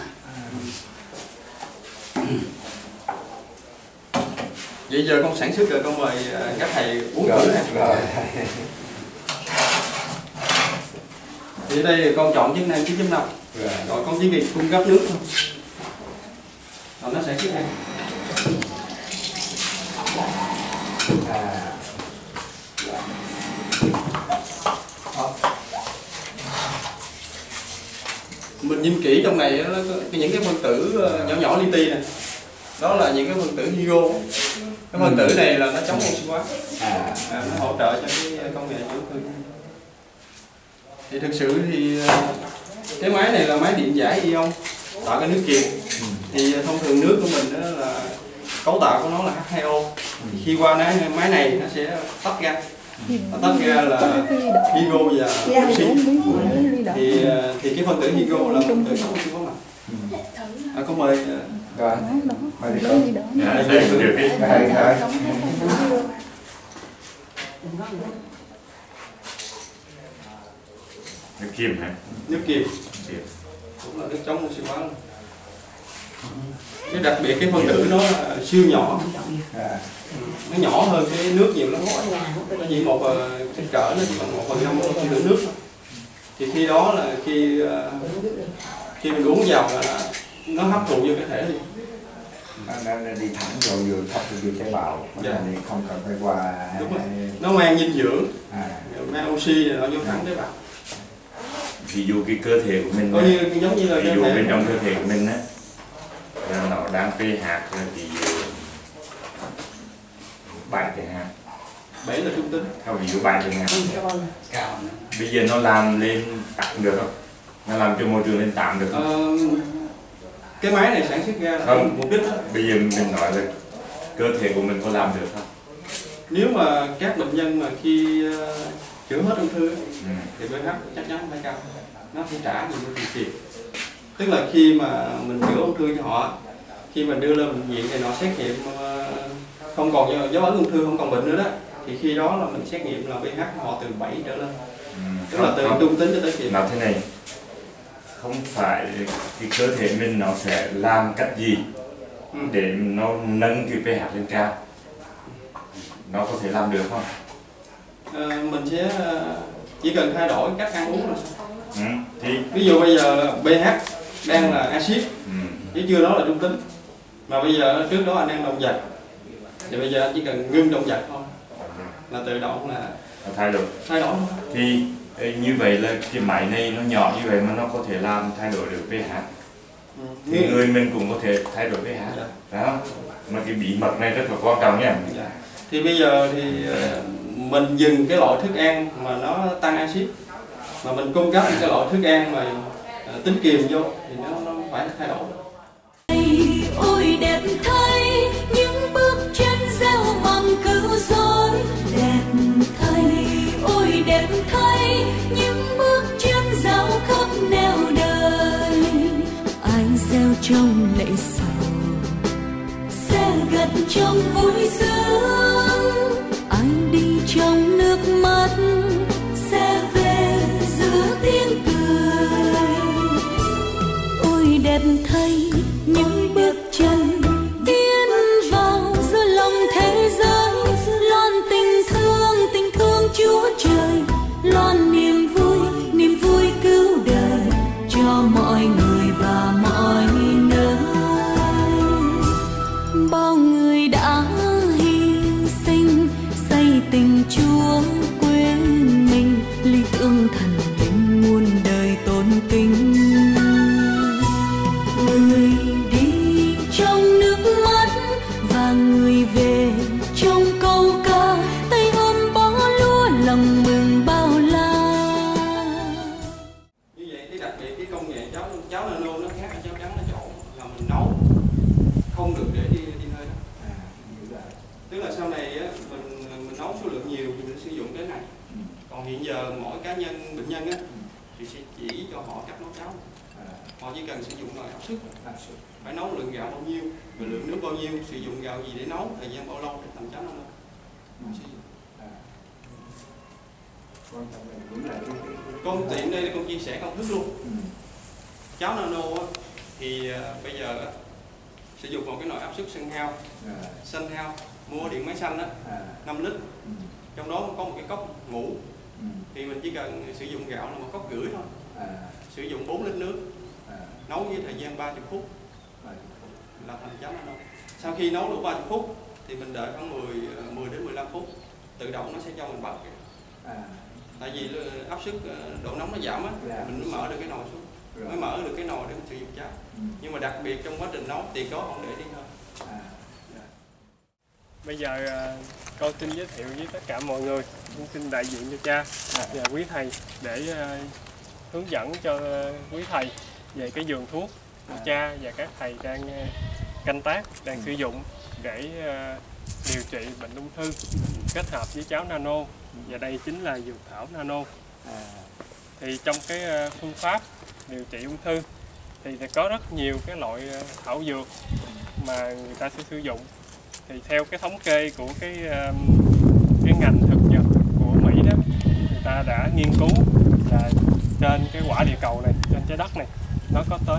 Vậy giờ con sản xuất rồi, con mời các thầy uống thử nè. Rồi. Thì đây thì con chọn chức năng chín chấm năm. Rồi. Rồi con chỉ việc cung cấp nước thôi. Rồi nó sản xuất ra. À. Mình nhìn kỹ trong này nó có những cái phân tử nhỏ nhỏ li ti này, đó là những cái phân tử hydro. Cái phân tử này là nó chống oxy hóa, à, nó hỗ trợ cho cái công nghệ dưỡng thương. Thì thực sự thì cái máy này là máy điện giải ion tạo cái nước kiềm. Thì thông thường nước của mình đó là cấu tạo của nó là H hai O. Thì khi qua máy máy này nó sẽ tách ra, nó tách ra là hydro và oxy. Thì thì cái phân tử hydro là phân tử chống oxy hóa mặt. À, có mời rồi mời đi con. Dạ, đây được đi. Đây thôi. Nước kiềm hả? Nước kiềm. Cũng là nước chống oxy hóa. Cái đặc biệt cái phân tử nó siêu nhỏ, à. Nó nhỏ hơn cái nước nhiều lắm, nó chỉ một cái cỡ nó chỉ bằng một phần năm của lượng nước. Thì khi đó là khi khi mình uống vào là nó hấp thụ vô cái thể liền. Nó đi thẳng vào vừa thấp vừa tế bào, dạ. Thì không cần phải qua. Đúng rồi. Nó mang dinh dưỡng, à. Mang oxy rồi nó vô thẳng tế bào. Ví dụ cái cơ thể của mình, như, giống như là ví dụ bên trong cơ thể của mình á, là nó đang pH là ví dụ bảy chẳng hạn. bảy là trung tính. Theo ví dụ bảy chẳng hạn. Bây giờ nó làm lên tám được không? Nó làm cho môi trường lên tám được không? Ờ, cái máy này sản xuất ra là không, mục đích đó. Bây giờ mình nói là cơ thể của mình có làm được không? Nếu mà các bệnh nhân mà khi uh, chữa hết ung thư, ừ. thì pH chắc chắn phải cao, nó phải trả nhiều tiền tiền. Tức là khi mà mình chữa ung thư cho họ, khi mình đưa lên bệnh viện thì nó xét nghiệm uh, không còn dấu ấn ung thư, không còn bệnh nữa đó, thì khi đó là mình xét nghiệm là pH họ từ bảy trở lên, ừ. tức là từ trung tính cho tới kiềm. Nói thế này, không phải cái cơ thể mình nó sẽ làm cách gì ừ. để nó nâng cái pH lên cao, nó có thể làm được không? À, mình sẽ chỉ cần thay đổi cách ăn uống là sao? Ừ, thì ví dụ bây giờ pH đang là axit, ừ. chứ chưa đó là trung tính, mà bây giờ trước đó anh ăn động vật, thì bây giờ anh chỉ cần ngưng động vật thôi, là tự động là thay đổi. Thay đổi thôi. Thì như vậy là cái máy này nó nhỏ như vậy mà nó có thể làm thay đổi được pH. Ừ. Thì ừ. người mình cũng có thể thay đổi pH, dạ. Đó. Mà cái bí mật này rất là quan trọng nha. Dạ. Thì bây giờ thì mình dừng cái loại thức ăn mà nó tăng axit, mà mình cung cấp cái loại thức ăn mà tính kiềm vô thì nó nó phải thay đổi. Ôi đẹp thay những bước chân gieo mầm cứu rỗi, đẹp thay ôi đẹp thay những bước chân dạo khắp nẻo đời. Ai gieo trong lệ sầu sẽ gặt trong vui sướng, ai đi trong nước mắt sẽ về giữa tiếng cười. Ôi đẹp thay những bước chân tiến vào giữa lòng thế giới, loan tình thương tình thương Chúa công nghệ cháo cháo nano nó khác ở cháo trắng ở chỗ là mình nấu không được để đi đi hơi đó. Tức là sau này á, mình mình nấu số lượng nhiều thì mình sử dụng cái này. Còn hiện giờ mỗi cá nhân bệnh nhân á thì sẽ chỉ cho họ cách nấu cháo. Họ chỉ cần sử dụng nồi áp suất, phải nấu lượng gạo bao nhiêu và lượng nước bao nhiêu, sử dụng gạo gì để nấu, thời gian bao lâu để làm cháo nano. Con tiện đây là con chia sẻ công thức luôn. Cháo nano á, thì uh, bây giờ á, sử dụng một cái nồi áp suất sân hao, sân hao mua điện máy xanh á, năm lít, trong đó có một cái cốc ngủ, thì mình chỉ cần sử dụng gạo là một cốc rưỡi thôi, sử dụng bốn lít nước, nấu với thời gian ba mươi phút là thành cháo nano. Sau khi nấu đủ ba mươi phút thì mình đợi khoảng mười đến mười lăm phút, tự động nó sẽ cho mình bật. Tại vì áp suất độ nóng nó giảm á, mình mới mở được cái nồi xuống, mới mở được cái nồi để mình sử dụng cháo. Nhưng mà đặc biệt trong quá trình nấu thì có không để đi thôi. Bây giờ con xin giới thiệu với tất cả mọi người, con xin đại diện cho cha và quý thầy để hướng dẫn cho quý thầy về cái vườn thuốc của cha và các thầy đang canh tác, đang sử dụng để điều trị bệnh ung thư kết hợp với cháo nano, và đây chính là dược thảo nano. Thì trong cái phương pháp điều trị ung thư thì có rất nhiều cái loại thảo dược mà người ta sẽ sử dụng. Thì theo cái thống kê của cái cái ngành thực vật của Mỹ đó, người ta đã nghiên cứu là trên cái quả địa cầu này, trên trái đất này, nó có tới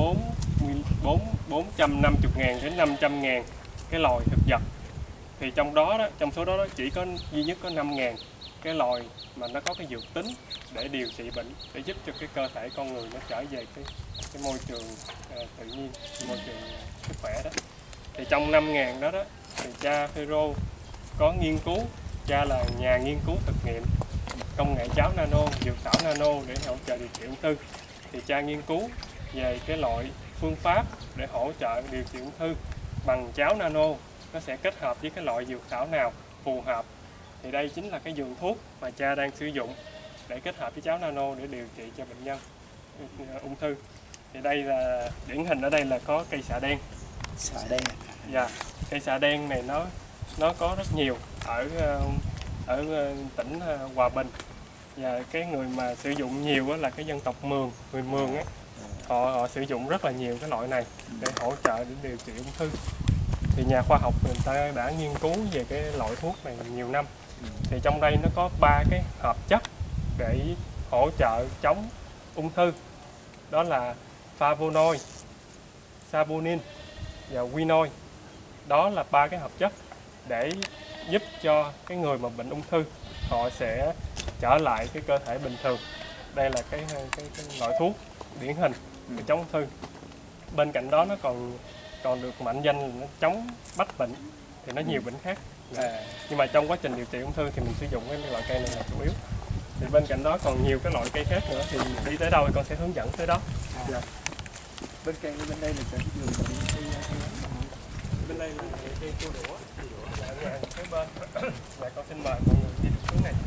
bốn trăm năm mươi ngàn đến năm trăm ngàn cái loài thực vật. Thì trong đó, đó trong số đó, đó chỉ có duy nhất có năm ngàn cái loài mà nó có cái dược tính để điều trị bệnh, để giúp cho cái cơ thể con người nó trở về cái cái môi trường uh, tự nhiên, môi trường uh, sức khỏe đó. Thì trong năm ngàn đó đó thì cha Phêrô có nghiên cứu, cha là nhà nghiên cứu thực nghiệm công nghệ cháo nano, dược thảo nano để hỗ trợ điều trị ung thư. Thì cha nghiên cứu về cái loại phương pháp để hỗ trợ điều trị ung thư bằng cháo nano, nó sẽ kết hợp với cái loại dược thảo nào phù hợp. Thì đây chính là cái vườn thuốc mà cha đang sử dụng để kết hợp với cháo nano để điều trị cho bệnh nhân ung thư. Thì đây là điển hình, ở đây là có cây xạ đen. Xạ đen. Dạ, cây xạ đen này nó nó có rất nhiều ở ở tỉnh Hòa Bình, và cái người mà sử dụng nhiều là cái dân tộc Mường, người Mường ấy, họ họ sử dụng rất là nhiều cái loại này để hỗ trợ để điều trị ung thư. Thì nhà khoa học người ta đã nghiên cứu về cái loại thuốc này nhiều năm. Thì trong đây nó có ba cái hợp chất để hỗ trợ chống ung thư, đó là flavonoid, saponin và quinoid. Đó là ba cái hợp chất để giúp cho cái người mà bệnh ung thư họ sẽ trở lại cái cơ thể bình thường. Đây là cái cái, cái loại thuốc điển hình để chống ung thư. Bên cạnh đó nó còn còn được mệnh danh là nó chống bách bệnh, thì nó nhiều bệnh khác. À. Nhưng mà trong quá trình điều trị ung thư thì mình sử dụng cái loại cây này là chủ yếu. Thì bên cạnh đó còn nhiều cái loại cây khác nữa, thì đi tới đâu thì con sẽ hướng dẫn tới đó. À. Dạ. Bên cây bên đây là cây đường bên đây là cây cua đũa. Dạ, cái bên dạ, con xin mời mọi người đi xuống này.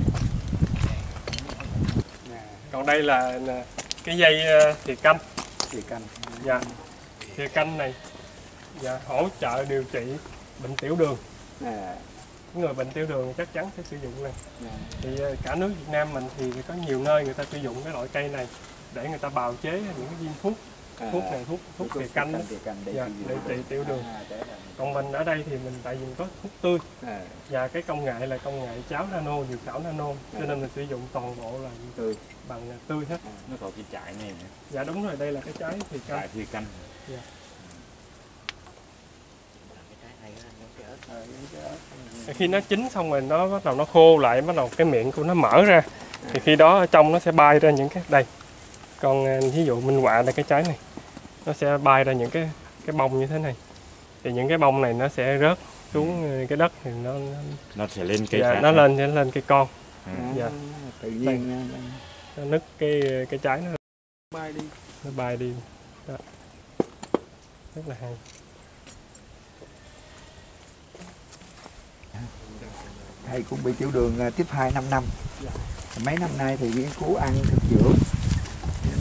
Còn đây là cái dây thìa canh. Thìa canh. Dạ. Thìa canh này dạ, hỗ trợ điều trị bệnh tiểu đường. À. Người bệnh tiểu đường chắc chắn sẽ sử dụng này. À. Thì cả nước Việt Nam mình thì có nhiều nơi người ta sử dụng cái loại cây này để người ta bào chế những cái viên thuốc. À. Thuốc này thuốc thuốc thìa canh, canh để, dạ, để trị tiểu đường. À, còn mình ở đây thì mình tại vì mình có thuốc tươi. À. Và cái công nghệ là công nghệ cháo nano, dược thảo nano, à. Cho nên mình sử dụng toàn bộ là tươi, bằng tươi hết. À. Nó còn cái trái này nữa. Dạ đúng rồi, đây là cái trái thìa canh. Trái thìa canh. Dạ. Khi nó chín xong rồi nó bắt đầu nó khô lại, bắt đầu cái miệng của nó mở ra, thì khi đó ở trong nó sẽ bay ra những cái đây. Còn ví dụ minh họa là cái trái này, nó sẽ bay ra những cái cái bông như thế này. Thì những cái bông này nó sẽ rớt xuống cái đất thì nó nó sẽ lên cây. Dạ, nó lên sẽ lên cây con. À. Dạ. Tự nhiên nó nứt cái cái trái nó bay đi. Nó bay đi. Đó. Rất là hay. Thầy cũng bị tiểu đường tiếp hai năm năm. Mấy năm nay thì nghiên cứu ăn thực dưỡng, cho nên là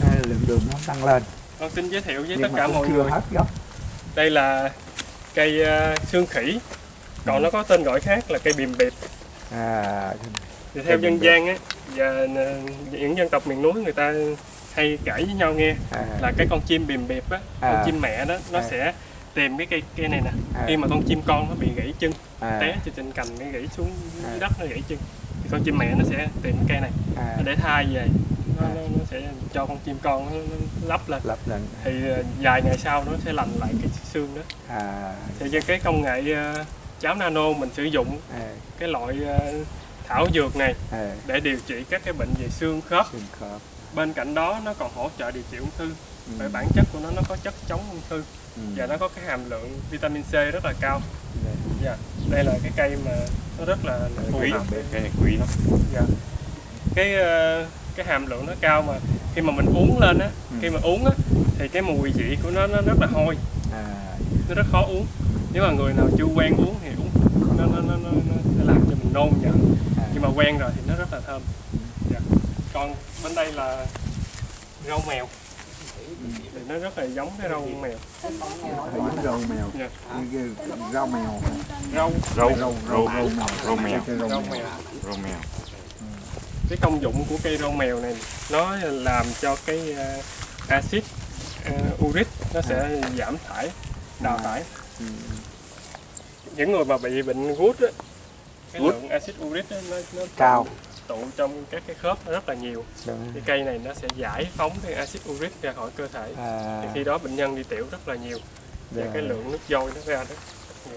đường nó tăng lên. Con xin giới thiệu với Nhưng tất mà cả cũng mọi chưa người. hết gốc. Đây là cây uh, xương khỉ, còn nó có tên gọi khác là cây bìm bịp. À, thì theo dân gian á, và những dân tộc miền núi người ta hay kể với nhau nghe à. là cái con chim bìm bịp á, à. con chim mẹ đó nó à. sẽ tìm cái cây cây này nè. à. Khi mà con chim con nó bị gãy chân, à. té trên trên cành nó gãy xuống dưới à. đất nó gãy chân, thì con chim mẹ nó sẽ tìm cái cây này à. để thai về, nó, nó, nó sẽ cho con chim con nó, nó lắp lên. lắp lên Thì vài ngày sau nó sẽ lành lại cái xương đó. à. Thì trên cái công nghệ uh, cháo nano mình sử dụng à. cái loại uh, thảo dược này à. để điều trị các cái bệnh về xương khớp. xương khớp. Bên cạnh đó nó còn hỗ trợ điều trị ung thư. ừ. Bởi bản chất của nó nó có chất chống ung thư ừ. và nó có cái hàm lượng vitamin C rất là cao. yeah. Yeah. Đây là cái cây mà nó rất là quý, hợp. cái này quý lắm. Yeah. Cái uh, cái hàm lượng nó cao mà khi mà mình uống lên á, ừ. khi mà uống á thì cái mùi vị của nó nó rất là hôi. À. Nó rất khó uống. Nếu mà người nào chưa quen uống thì uống nó nó nó nó, nó sẽ làm cho mình nôn nhận. À. Nhưng mà quen rồi thì nó rất là thơm. Dạ. Còn bên đây là rau mèo. Thì nó rất là giống cái rau mèo. Giống rau mèo. Dạ. Rau mèo. Rau rau rau rau rau mèo. Rau mèo. Rau mèo. Rau mèo. Cái công dụng của cây rau mèo này nó làm cho cái uh, axit uh, uric nó sẽ giảm thải, đào thải. Ừ. Những người mà bị bệnh gút á, cái Good. lượng axit uric đó, nó, nó cao, tụ trong các cái khớp rất là nhiều. Đúng. Cái cây này nó sẽ giải phóng cái axit uric ra khỏi cơ thể. À. Thì khi đó bệnh nhân đi tiểu rất là nhiều. Và cái lượng nước dôi nó ra rất nhiều.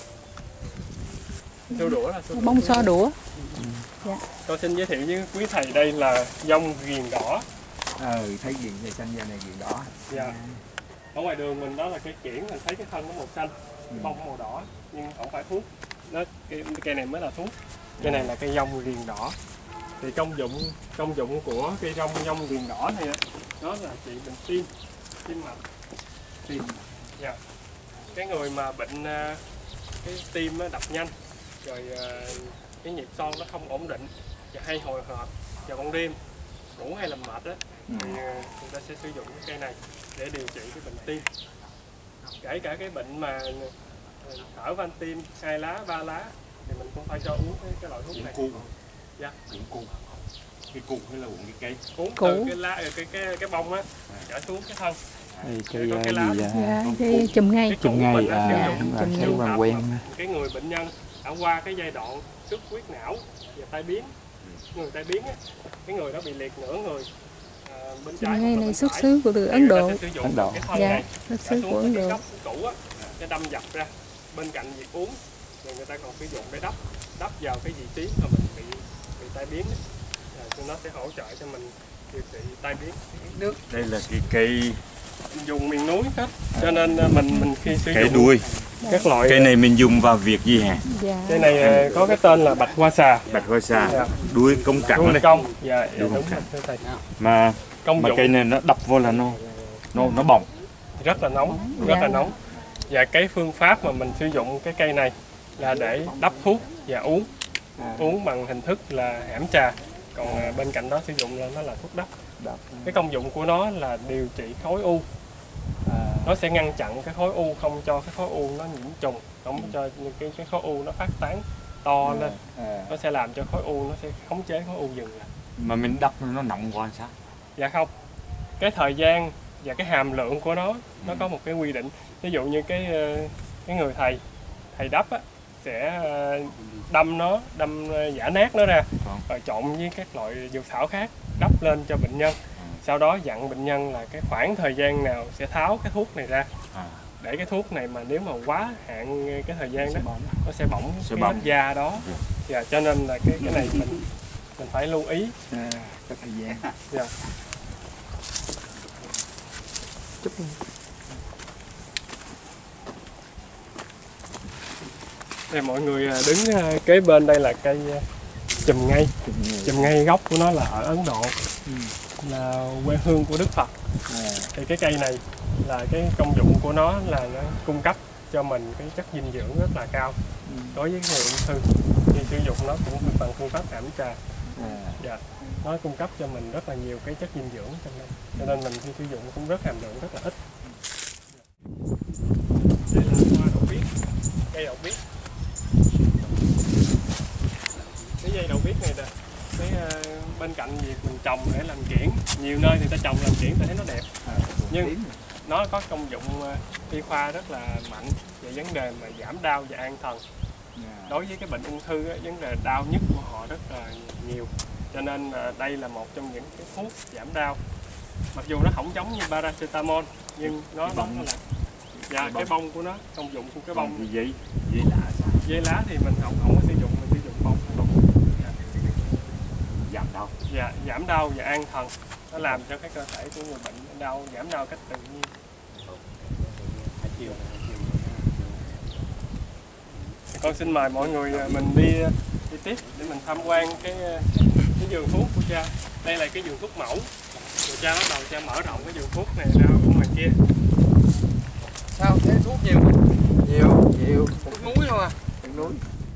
Xô đũa là xô đũa. Bông xô đũa. Ừ. Dạ. Tôi xin giới thiệu với quý thầy đây là dông ghiền đỏ. Ờ, thấy ghiền này xanh da này ghiền đỏ. Dạ. Ở ngoài đường mình đó là cây kiển, mình thấy cái thân nó màu xanh, ừ. bông màu đỏ, nhưng không phải thuốc. Nó cây, cây này mới là thuốc. Cây này là cây dông ghiền đỏ. Thì công dụng công dụng của cây dông dông ghiền đỏ này đó là trị bệnh tim, tim mạch, tim. Dạ. Cái người mà bệnh cái tim nó đập nhanh, rồi cái nhịp son nó không ổn định và hay hồi hộp vào ban đêm, ngủ hay làm mệt á, thì người ta sẽ sử dụng cái cây này để điều trị cái bệnh tim. Kể cả cái bệnh mà thở van tim hai lá ba lá thì mình cũng phải cho uống cái, cái loại thuốc này. Cung. Dạ. Uống cung. Cái cung hay là uống cái cây? Uống từ cái lá cái cái cái bông á trở xuống cái thân. Đây, cây cái, cái lá lá gì dạ, cái chùm ngay. Chùm ngay à, chùm thấy bằng quen. Cái người bệnh nhân đã qua cái giai đoạn xuất huyết não và tai biến, người tai biến á, cái người đó bị liệt nửa người. À, bên trái ngay này xuất xứ của từ Ấn Độ. Ấn Độ. Dạ, xuất xứ của Ấn Độ. Cái cũ á, cái đâm dập ra. Bên cạnh việc uống, rồi người ta còn sử dụng để đắp, đắp vào cái vị trí mà mình bị bị tai biến á. Rồi nó sẽ hỗ trợ cho mình điều trị tai biến. Nước. Đây là cái cây dùng miền núi hết, cho nên mình mình khi sử cái dụng đuôi các loại cây này mình dùng vào việc gì hả? Dạ. Cây này có cái tên là bạch hoa xà. Bạch hoa xà. Dạ. Đuôi công cẳng đuôi đây. Công. Dạ, đuôi đúng rồi. Mà công mà dụng. Cây này nó đập vô là nó nó nó bỏng. Rất là nóng, rất dạ. là nóng. Và cái phương pháp mà mình sử dụng cái cây này là để đắp thuốc và uống, à. uống bằng hình thức là hãm trà. Còn à. bên cạnh đó sử dụng là nó là thuốc đắp. đắp. Cái công dụng của nó là điều trị khối u. À. Nó sẽ ngăn chặn cái khối u, không cho cái khối u nó nhiễm trùng, không cho cái cái khối u nó phát tán to à. lên. À. Nó sẽ làm cho khối u nó sẽ khống chế khối u dừng lại. Mà mình đắp nó nặng quá sao? Dạ không. Cái thời gian và cái hàm lượng của nó nó có một cái quy định. Ví dụ như cái cái người thầy thầy đắp á, sẽ đâm nó đâm giã nát nó ra rồi trộn với các loại dược thảo khác đắp lên cho bệnh nhân, sau đó dặn bệnh nhân là cái khoảng thời gian nào sẽ tháo cái thuốc này ra để cái thuốc này mà nếu mà quá hạn cái thời gian đó nó sẽ bỏng sẽ cái lớp da đó. Dạ, cho nên là cái cái này mình mình phải lưu ý à, cái thời gian. Dạ. Chút đây mọi người đứng kế bên đây là cây chùm ngay. Chùm ngay gốc của nó là ở Ấn Độ, ừ. là quê hương của Đức Phật. À. Thì cái cây này là cái công dụng của nó là nó cung cấp cho mình cái chất dinh dưỡng rất là cao. Ừ. Đối với người ung thư thì sử dụng nó cũng bằng phương pháp hãm trà Dạ. Nó cung cấp cho mình rất là nhiều cái chất dinh dưỡng trong đây, cho nên mình khi sử dụng cũng rất hàm lượng rất là ít. Đây là hoa đậu biếc, cây đậu biếc. Cái dây đậu biếc này nè, cái uh, bên cạnh việc mình trồng để làm kiển, nhiều nơi thì ta trồng làm kiển ta thấy nó đẹp, nhưng nó có công dụng uh, y khoa rất là mạnh về vấn đề mà giảm đau và an thần. Đối với cái bệnh ung thư á, vấn đề đau nhức của họ rất là nhiều, cho nên uh, đây là một trong những cái thuốc giảm đau. Mặc dù nó không giống như paracetamol nhưng nó nó là và cái bông của nó, công dụng của cái bông gì vậy? Dây lá. Dây lá thì mình không không có sử dụng, mình sử dụng bông. Giảm đau. Dạ, giảm đau và an thần. Nó làm cho cái cơ thể của người bệnh đau, giảm đau cách tự nhiên. Con xin mời mọi người mình đi đi tiếp để mình tham quan cái cái vườn thuốc của cha. Đây là cái vườn thuốc mẫu. Rồi cha bắt đầu cha mở rộng cái vườn thuốc này ra ở ngoài kia. Sao thế thuốc nhiều? Nhiều, nhiều. Thuốc núi không à? Thuốc núi.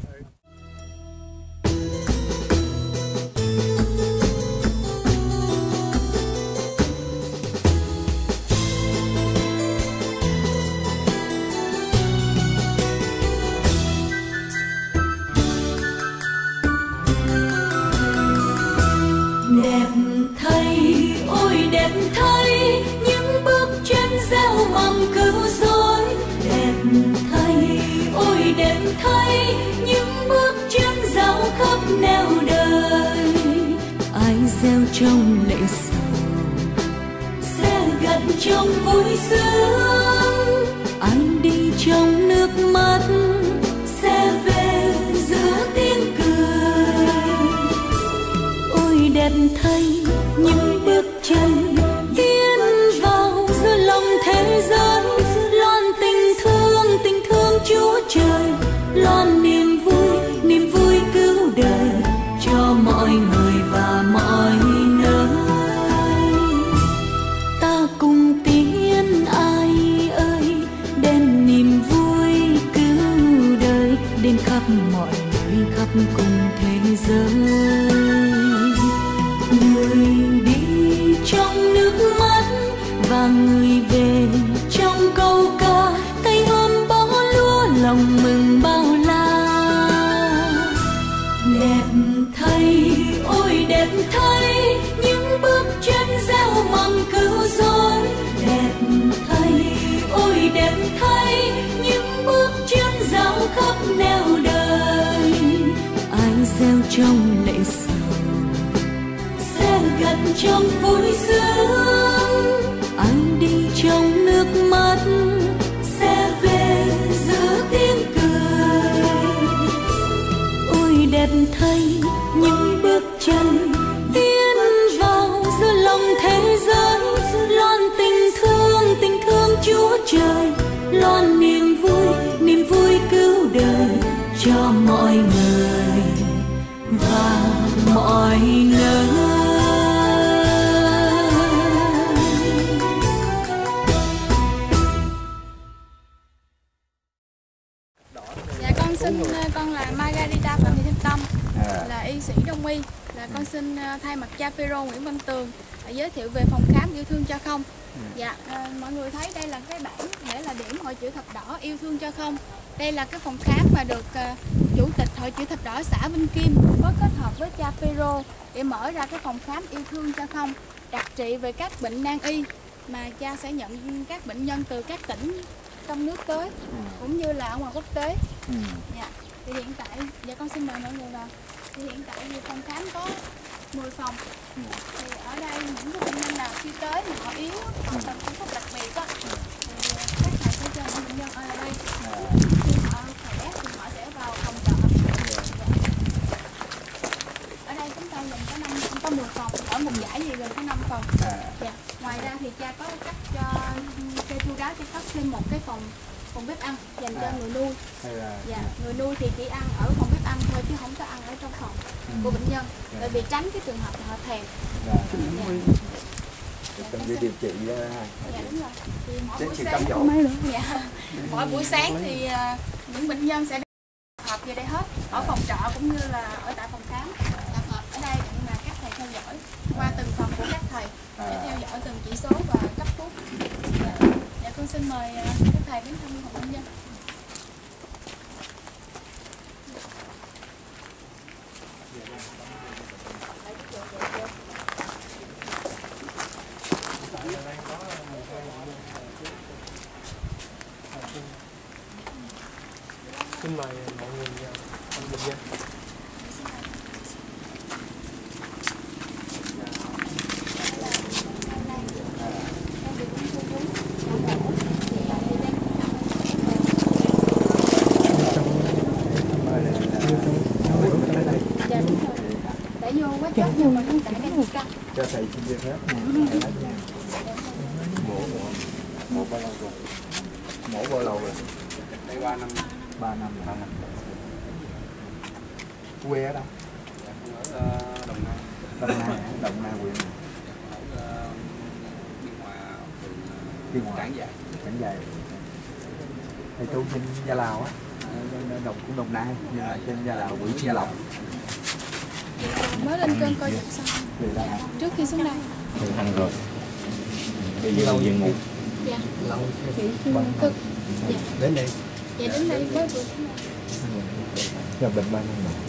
Đẹp thay, ôi đẹp thay, những bước chân gieo mầm cứu rỗi. Đẹp thay, ôi đẹp thay, những bước chân dạo khắp nẻo đời. Ai gieo trong lệ sầu sẽ gặt trong vui sướng, ai đi trong nước mắt sẽ về giữa tiếng cười. Ôi đẹp thay những bước chân tiến vào giữa lòng thế giới, loan tình thương, tình thương Chúa Trời, loan niềm vui, niềm vui cứu đời cho mọi người và mọi nơi. Ta cùng tiến ai ơi, đến niềm vui cứu đời, đến khắp mọi nơi, khắp cùng thế giới. Người đi trong nước mắt và người về trong câu ca, tay ôm bó lúa lòng mừng bao la. Đẹp thay, ôi đẹp thay, những bước chân gieo mầm cứu rỗi. Đẹp thay, ôi đẹp thay, những bước chân dạo khắp nẻo đời. Ai gieo trong lệ sầu sẽ gặt trong vui sướng, anh đi trong nước mắt sẽ về giữa tiếng cười. Ôi đẹp thay những bước chân tiến vào giữa lòng thế giới, loan tình thương, tình thương Chúa Trời, loan niềm vui, niềm vui cứu đời cho mọi người và mọi nơi. Dạ con xin, con là Margarita Phạm Thị Thanh Tâm, là y sĩ đông y. Là con xin thay mặt cha Phêrô Nguyễn Văn Tường giới thiệu về phòng khám yêu thương cho không. Dạ, à, mọi người thấy đây là cái bảng để là điểm Hội Chữ Thập Đỏ yêu thương cho không. Đây là cái phòng khám mà được uh, Chủ tịch Hội Chữ Thập Đỏ xã Vinh Kim có kết hợp với cha Phêrô để mở ra cái phòng khám yêu thương cho không, đặc trị về các bệnh nan y mà cha sẽ nhận các bệnh nhân từ các tỉnh trong nước tới cũng như là ở ngoài quốc tế. Dạ. Thì hiện tại, dạ con xin mời mọi người vào. Thì hiện tại thì phòng khám có mười phòng. Thì ở đây những cái bệnh nhân nào khi tới mà họ yếu, họ cần chăm sóc đặc biệt á, thì các thầy sẽ cho những bệnh nhân ở đây. Khi họ khỏe thì họ sẽ vào phòng trợ. Ở đây chúng ta gồm có năm, có mười phòng, ở một dãy gì gồm có năm phòng. Dạ. Ngoài ra thì cha có cách cho cây chu đáo cho cấp thêm một cái phòng phòng bếp ăn dành cho người nuôi. Dạ, người nuôi thì chỉ ăn ở phòng bếp ăn thôi chứ không có ăn ở trong phòng của bệnh nhân, tại vì tránh cái trường hợp họ thèm. Cần đi điều trị. Dạ đúng rồi. Thì mỗi buổi sáng, dạ, mỗi buổi sáng thì những bệnh nhân sẽ tập hợp về đây hết, ở phòng trọ cũng như là ở tại phòng khám tập hợp ở đây. số và cấp thuốc. Dạ, dạ con xin mời các thầy đến thăm hộ bệnh nhân. Xin mời mọi người thăm bệnh nhân. Để vô quá chết nhưng mà không tại đây một căn. Cho thầy xin giấy phép mổ mổ bao lâu rồi? Mổ bao lâu rồi? Đây ba năm. ba năm ba năm. Quê ở đâu? Ở Đồng Nai. Đồng Nai, Đồng Nai huyện. Ở Biên Hòa, Biên Hòa. Trảng Dài. Trảng Dài. Thầy tu trên Gia Lào á, đồng cũng Đồng Nai, nhưng mà trên Gia Lào Bửu Gia Lộc. Mới lên cơn coi giật xong. Trước khi xuống đây. Thì ăn rồi. Bây giờ dừng ngủ. Dạ. Cực. Dạ. Đến đây. Dạ đến đây mới vừa xuống đây. Cho bệnh bao nhiêu rồi?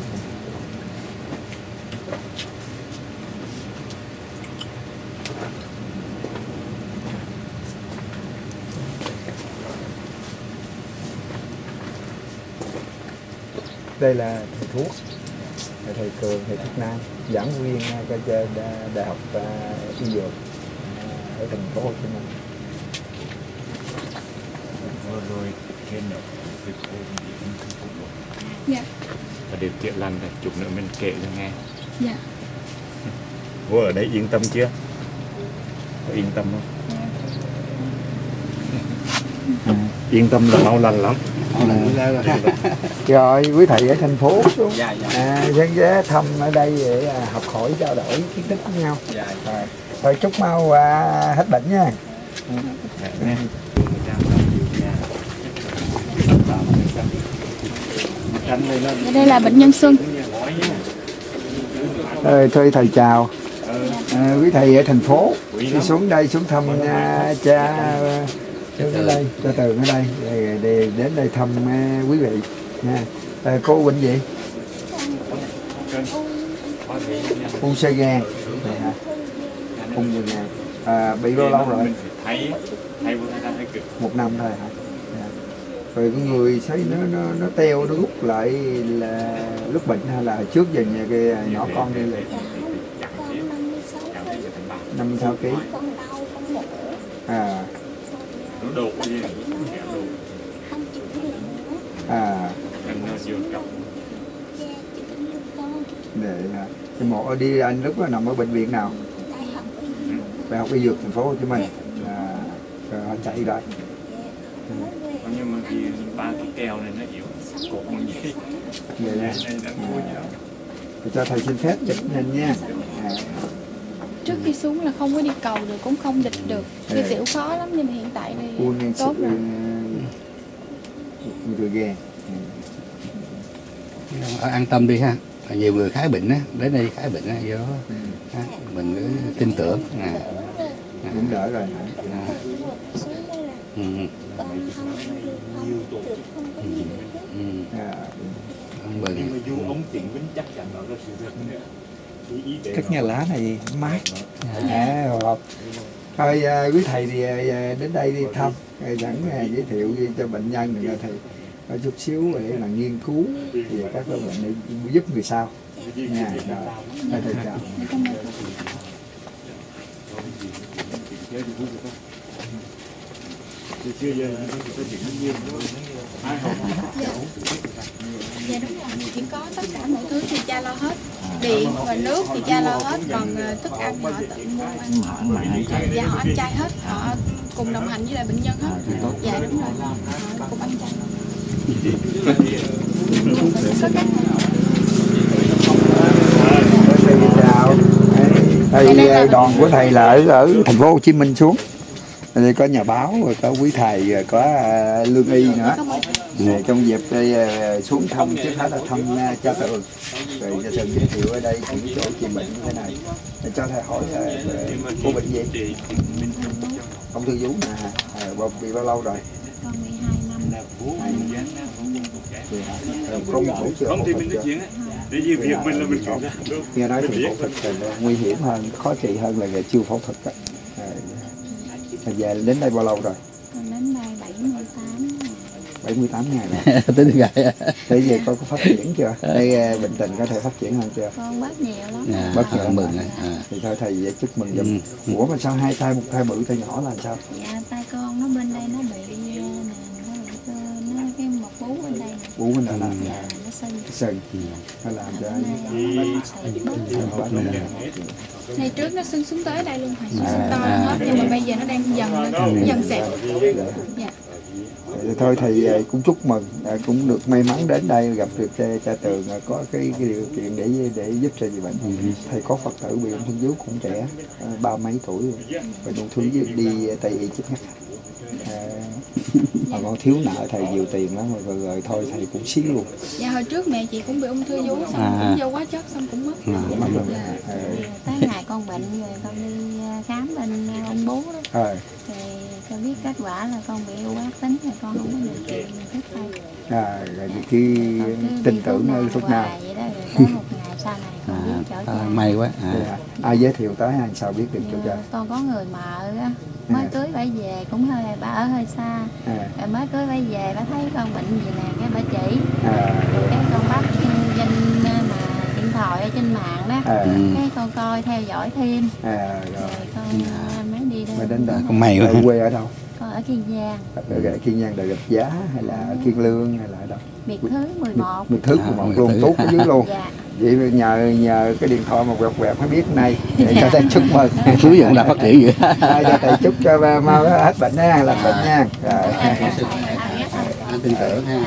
Đây là thầy thuốc, thầy Cường, thầy Thuốc Nam, giảng viên cho Đại học Y Dược ở thành phố Hồ Chí Minh. Rồi trên nữa việc cô bị ung thư phổi rồi. Dạ. Và điều kiện lành rồi, chụp nữa mình kể cho nghe. Dạ. Cô ở đấy yên tâm chưa? Có yên tâm không? À. Yên tâm là mau lành lắm. Rồi quý thầy ở thành phố xuống, Dạ, dạ. à, dân ghé thăm ở đây để à, học hỏi trao đổi kiến thức với nhau. Dạ. Rồi, rồi chúc mau à, hết bệnh nha. Dạ. Đây là bệnh nhân Xuân. Rồi, thôi thầy chào. À, quý thầy ở thành phố đi xuống đây xuống thăm à, cha xuống ở đây, cha Tường ở đây để, để đến đây thăm à, quý vị nha. À, cô bệnh gì? Ung sơ gan. Này hả? Ung sơ gan. À, bị bao lâu rồi? Thấy thấy Một năm thôi hả? Dạ. Rồi cái người thấy nó nó nó teo nó rút lại là lúc bệnh hay là trước giờ nhà cái nhỏ con đi liền? năm mươi sáu ký. À. À. Để cái mộ đi anh lúc đó nằm ở bệnh viện nào? Đại học Y Dược thành phố Hồ Chí Minh. À, rồi họ chạy rồi. Nhưng mà vì ba cái keo này nó yếu cột bằng gì? Vậy nè. Thì cho thầy xin phép chụp hình nha. À. Trước khi xuống là không có đi cầu được, cũng không dịch được. Đi tiểu khó lắm nhưng mà hiện tại thì tốt rồi. Người ghen. An tâm đi ha. Nhiều người khái bệnh á, đến đây khái bệnh á, do đó ha, mình cứ tin tưởng. À. Cũng đỡ rồi. À. Ừ. Ừ. Ông Bừng. Nhưng mà dù ông Tiến Vinh chắc chắn đó là sự thật. Các nhà lá này mát. À, hợp. Thôi à, quý thầy thì à, đến đây đi thăm, dẫn à, giới thiệu cho bệnh nhân rồi thầy có chút xíu để là nghiên cứu thì các bệnh để giúp người sau. Nha, rồi thầy chào. Dạ đúng rồi, chỉ có tất cả mọi thứ thì cha lo hết. Điện và nước thì cha lo hết, còn thức ăn thì họ tự mua ăn. Dạ họ ăn chay hết, họ cùng đồng hành với lại bệnh nhân hết. Dạ đúng rồi, họ cùng ăn chay. Thầy chào. Thầy đoàn của thầy là ở, ở thành phố Hồ Chí Minh xuống. Đây có nhà báo, rồi có quý thầy, rồi có uh, lương y nữa. Rồi trong dịp đây xuống thăm trước hết là thăm cha Tường, rồi cha Tường giới thiệu ở đây những chỗ trị bệnh như thế này. Để cho thầy hỏi cô bệnh gì? Ung thư vú nè, à, bị bao lâu rồi? Con bị hai năm. Có một hỗ trợ phẫu thuật chưa? Nghe nói thì phẫu thuật là nguy hiểm hơn, khó trị hơn là chưa phẫu thuật đó. À, về đến đây bao lâu rồi? Con đến đây bảy mươi tám bảy mươi tám ngày rồi. Tính ngày. Thế gì con có phát triển chưa? Đây bệnh tình có thể phát triển hơn chưa? Con bớt nhiều lắm. À, bớt nhiều mừng rồi. À. Thì thôi thầy chúc mừng giùm. Ừ. Ủa mà sao hai tay một tay bự tay nhỏ là sao? Dạ tay con nó bên đây nó bị nè, nó bị nó cái một bú bên đây. Bú bên đây là nó sưng. Sưng. Nó làm cho ngày trước nó sưng xuống tới đây luôn, nó sưng to hết, nhưng mà bây giờ nó đang dần lên, dần xẹp. Dạ. Thôi thầy cũng chúc mừng, cũng được may mắn đến đây gặp được cha Tường có cái, cái điều kiện để để giúp cho người bệnh. Thầy có Phật tử bị ung thư vú cũng trẻ, ba mấy tuổi rồi, bệnh ung thư đi Tây Y chích ngắt. Mà con thiếu nợ thầy nhiều tiền lắm rồi, rồi, rồi thôi thầy cũng xí luôn. Dạ hồi trước mẹ chị cũng bị ung thư vú, xong à. cũng vô quá chất xong cũng mất. À, mất rồi. Dạ. À. Tới ngày con bệnh rồi con đi khám bên ông bố đó. À. Thì con biết kết quả là con bị u ác tính, rồi con không có điều kiện thức thầy. À, rồi khi tin tưởng nơi thuốc nam. Vậy đó, rồi tới một ngày sau này con à, biết trở à, may quá. À. À. Ai giới thiệu tới hay sao biết được cho cha? Con có người mợ á, mới à. cưới bả về cũng hơi bà ở hơi xa. À. Rồi mới cưới bả về bả thấy con bệnh gì nè, cái bả chỉ. À. Rồi cái con bắt danh mà điện thoại ở trên mạng đó. À. Cái con coi theo dõi thêm. À, rồi. Rồi con à. mới đi đây. Mới đến đây. Con mày ở quê ở đâu? Con ở Kiên Giang. Ở Kiên Giang là Rạch Giá hay là ở Kiên Lương hay là ở đâu? Biệt Thứ mười một. Biệt Thứ mười một à, luôn, tốt ở dưới luôn. Dạ. Vậy nhờ nhờ cái điện thoại mà quẹt quẹt mới biết nay để cho thầy chúc mừng. Chú vẫn đã phát triển vậy. Cho thầy chúc cho mau hết bệnh nha, làm bệnh nha. Rồi. Anh tin tưởng ha.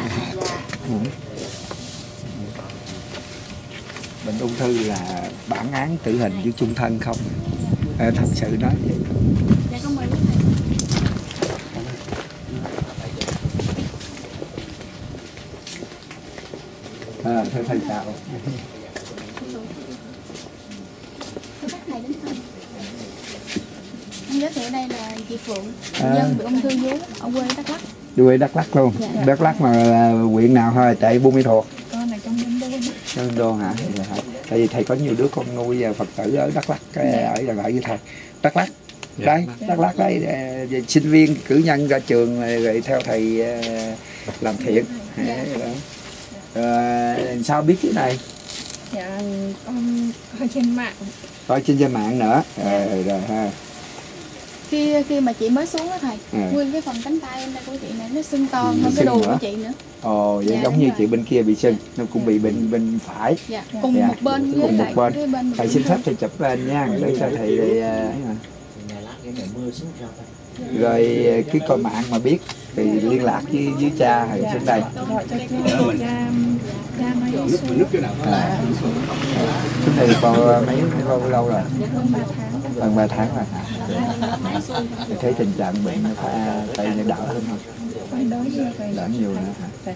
Bệnh ung thư là bản án tử hình với chung thân không? À, thật sự nói vậy. Dạ con mời À, thưa thầy chào. Em giới thiệu đây là chị Phượng, à. dân bị ung thư vú ở quê Đắk Lắk. Quê Đắk Lắk luôn. Dạ. Đắk Lắk mà là huyện nào thôi, tại Buôn Ma Thuột. Con là trong Buôn Đôn. Trong Đôn hả? Dạ. Tại vì thầy có nhiều đứa con nuôi Phật tử ở Đắk Lắk, dạ. ở gần ở với thầy. Đắk Lắk. Dạ. Đấy, dạ. Đắk Lắk đấy, sinh viên cử nhân ra trường rồi theo thầy làm thiện. Dạ. À, sao biết cái này? Dạ con coi trên mạng. Coi trên trên mạng nữa. À, rồi, rồi ha. Khi khi mà chị mới xuống đó thầy, à. nguyên cái phần cánh tay em đây của chị này nó sưng to hơn cái đùi của chị nữa. Ồ, vậy dạ, giống như rồi. Chị bên kia bị sưng, nó cũng dạ. bị bên bên phải. Dạ, cùng dạ. một bên với cùng lại một bên. bên thầy xin phép thầy chụp lên nha, để cho thầy ấy rồi cái coi mạng mà biết thì liên lạc với với cha thầy xuống đây. À, cái này còn mấy bao lâu rồi? Gần ba tháng rồi. Thì thấy tình trạng bệnh nó phải tay nó đỡ hơn không? Đỡ nhiều nữa hả?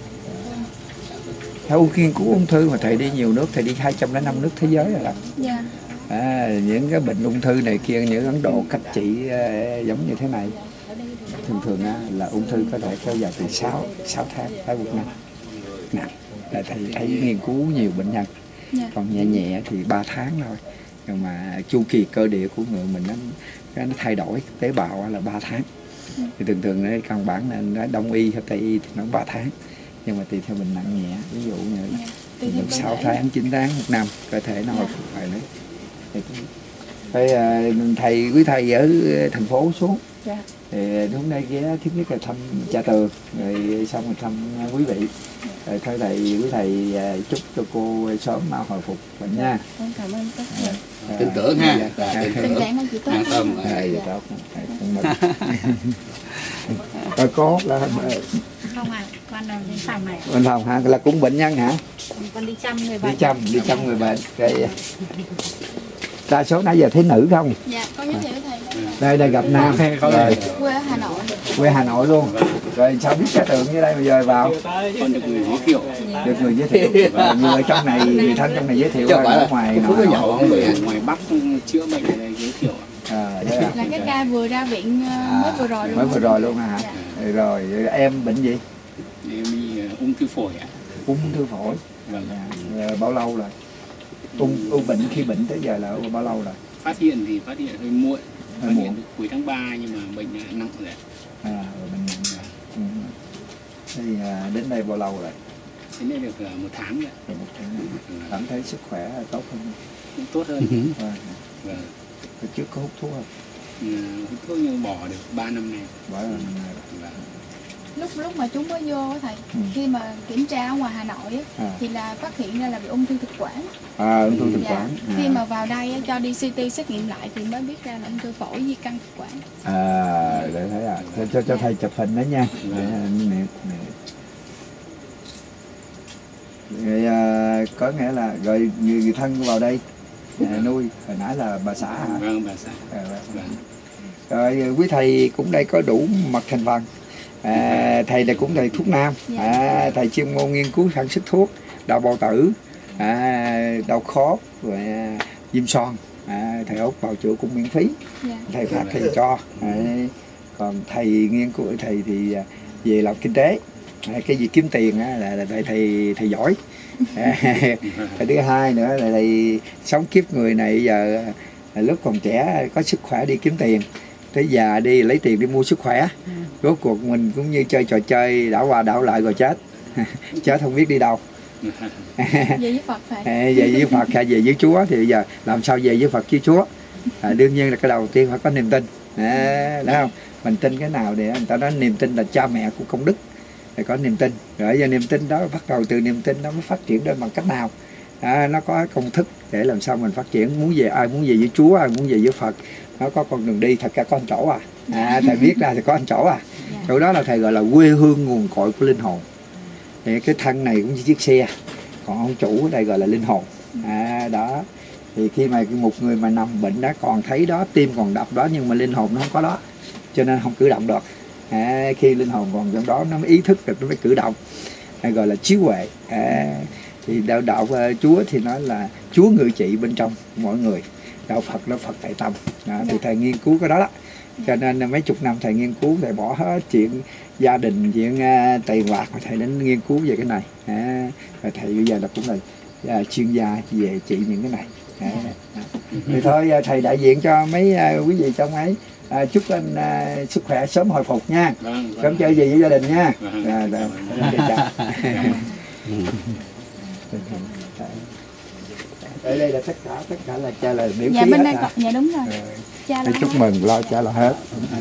Theo nghiên cứu ung thư mà thầy đi nhiều nước, thầy đi hai trăm lẻ năm nước thế giới rồi đó. Dạ. À, những cái bệnh ung thư này kia, những Ấn Độ cách trị uh, giống như thế này. Thường thường uh, là ung thư có thể kéo dài từ sáu tháng tới một năm. Nặng. Là thầy thấy nghiên cứu nhiều bệnh nhân. Yeah. Còn nhẹ nhẹ thì ba tháng thôi. Nhưng mà chu kỳ cơ địa của người mình nó, nó thay đổi, tế bào là ba tháng. Yeah. Thì thường thường cái căn bản là nó Đông y hay Tây y thì nó ba tháng. Nhưng mà tùy theo bệnh nặng nhẹ, ví dụ như yeah. sáu tháng, chín tháng, một năm, cơ thể nó hồi phục lại đấy. Phải thầy quý thầy ở thành phố xuống. Dạ. Thì hôm nay ghé thứ nhất là thăm cha Tường, rồi xong rồi thăm quý vị. Rồi thôi thầy quý thầy chúc cho cô sớm mau hồi phục bệnh nha. Con cảm ơn tất cả. Tin tưởng ha. Tình trạng con chị tốt. An tâm. Thầy tốt. Rồi có là không à, con là đi phòng này. Bên phòng hả? Là cũng bệnh nhân hả? Con đi chăm người bệnh. Đi chăm, đi chăm người bệnh. Cái đa số nãy giờ thấy nữ không? Dạ, con giới thiệu thầy. Đây đây gặp nam. Quê ở Hà Nội. Quê Hà Nội luôn. Rồi sao biết Cát Tường như đây bây giờ vào? Con được người giới thiệu. Được người giới thiệu. Và người ở trong này, người thân trong này giới thiệu. Ra ở ngoài nói nhỏ ngoài Bắc chữa bệnh này giới thiệu. À, là cái ca vừa ra viện mới vừa rồi luôn. Mới vừa rồi luôn hả? Dạ. Rồi em bệnh gì? Em bị ung thư phổi ạ. Ung thư phổi. Vâng. À, bao lâu rồi? Ung, ung bệnh khi bệnh tới giờ là bao lâu rồi? Phát hiện thì phát hiện hơi muộn. Phát Hơi hiện muộn. được cuối tháng ba nhưng mà bệnh nặng rồi. À, rồi bệnh nặng rồi. Ừ. Thì à, đến đây bao lâu rồi? Đến đây được uh, một tháng rồi. Được một tháng rồi. Cảm thấy sức khỏe tốt hơn? Tốt hơn. Vâng. Vâng. Hồi trước có hút thuốc không? Ừ, hút thuốc nhưng bỏ được ba năm nay. Bỏ được năm nay rồi. Vâng. Lúc lúc mà chúng mới vô á thầy, ừ. khi mà kiểm tra ở ngoài Hà Nội á, à. thì là phát hiện ra là bị ung thư thực quản. À, ung thư thực dạ. quản. À. Khi mà vào đây á, cho đi xê tê xét nghiệm lại thì mới biết ra là ung thư phổi di căn thực quản. À, để thấy à, cho cho, cho thầy chụp hình đó nha. Để, nè, nè. Rồi, à, có nghĩa là rồi người, người thân vào đây à, nuôi, hồi nãy là bà xã hả? Vâng, bà xã. À, vâng. Rồi quý thầy cũng đây có đủ mặt thành phần. À, thầy này cũng thầy thuốc nam, à, thầy chuyên môn nghiên cứu sản xuất thuốc đau bao tử, à, đau khớp, rồi à, viêm xoang, à, thầy Út bào chữa cũng miễn phí, thầy phát thầy cho. À, còn thầy nghiên cứu thầy thì về làm kinh tế, à, cái gì kiếm tiền á, là, là thầy thầy thầy giỏi. À, cái thứ hai nữa là thầy sống kiếp người này giờ lúc còn trẻ có sức khỏe đi kiếm tiền, tới già đi lấy tiền đi mua sức khỏe, rốt cuộc mình cũng như chơi trò chơi đảo qua đảo lại rồi chết. Chết không biết đi đâu. Về với Phật thầy. À, về với Phật hay về với Chúa thì bây giờ làm sao về với Phật với Chúa? À, đương nhiên là cái đầu tiên phải có niềm tin, à, đúng không? Mình tin cái nào để người ta nói niềm tin là cha mẹ của công đức, phải có niềm tin. Rồi giờ niềm tin đó bắt đầu từ niềm tin nó mới phát triển đến bằng cách nào? À, nó có công thức để làm sao mình phát triển. Muốn về ai muốn về với Chúa, ai muốn về với Phật, nó có con đường đi. Thật ra có một chỗ à, à thầy biết ra thì có một chỗ à, chỗ đó là thầy gọi là quê hương nguồn cội của linh hồn. Thì cái thân này cũng như chiếc xe, còn ông chủ ở đây gọi là linh hồn. À, đó thì khi mà một người mà nằm bệnh đó còn thấy đó, tim còn đập đó, nhưng mà linh hồn nó không có đó, cho nên không cử động được. À, khi linh hồn còn trong đó nó mới ý thức được, nó mới cử động, à, gọi là trí huệ. À, thì đạo, đạo uh, Chúa thì nói là Chúa ngự trị bên trong mỗi người, đạo Phật nó Phật tại tâm. À, thì thầy nghiên cứu cái đó đó, cho nên mấy chục năm thầy nghiên cứu, thầy bỏ hết chuyện gia đình, chuyện uh, tiền bạc mà thầy đến nghiên cứu về cái này. À, và thầy bây giờ là cũng là uh, chuyên gia về trị những cái này. À, à. Thì thôi uh, thầy đại diện cho mấy uh, quý vị trong ấy. À, chúc anh uh, sức khỏe sớm hồi phục nha, vâng, vâng. Sớm chơi gì với gia đình nha. Vâng, à, vâng. Đây đây là tất cả tất cả là cha là miễn dạ, phí bên hết đây hả? có, dạ đúng rồi. À, cha là chúc hết. Mừng lo cha là hết.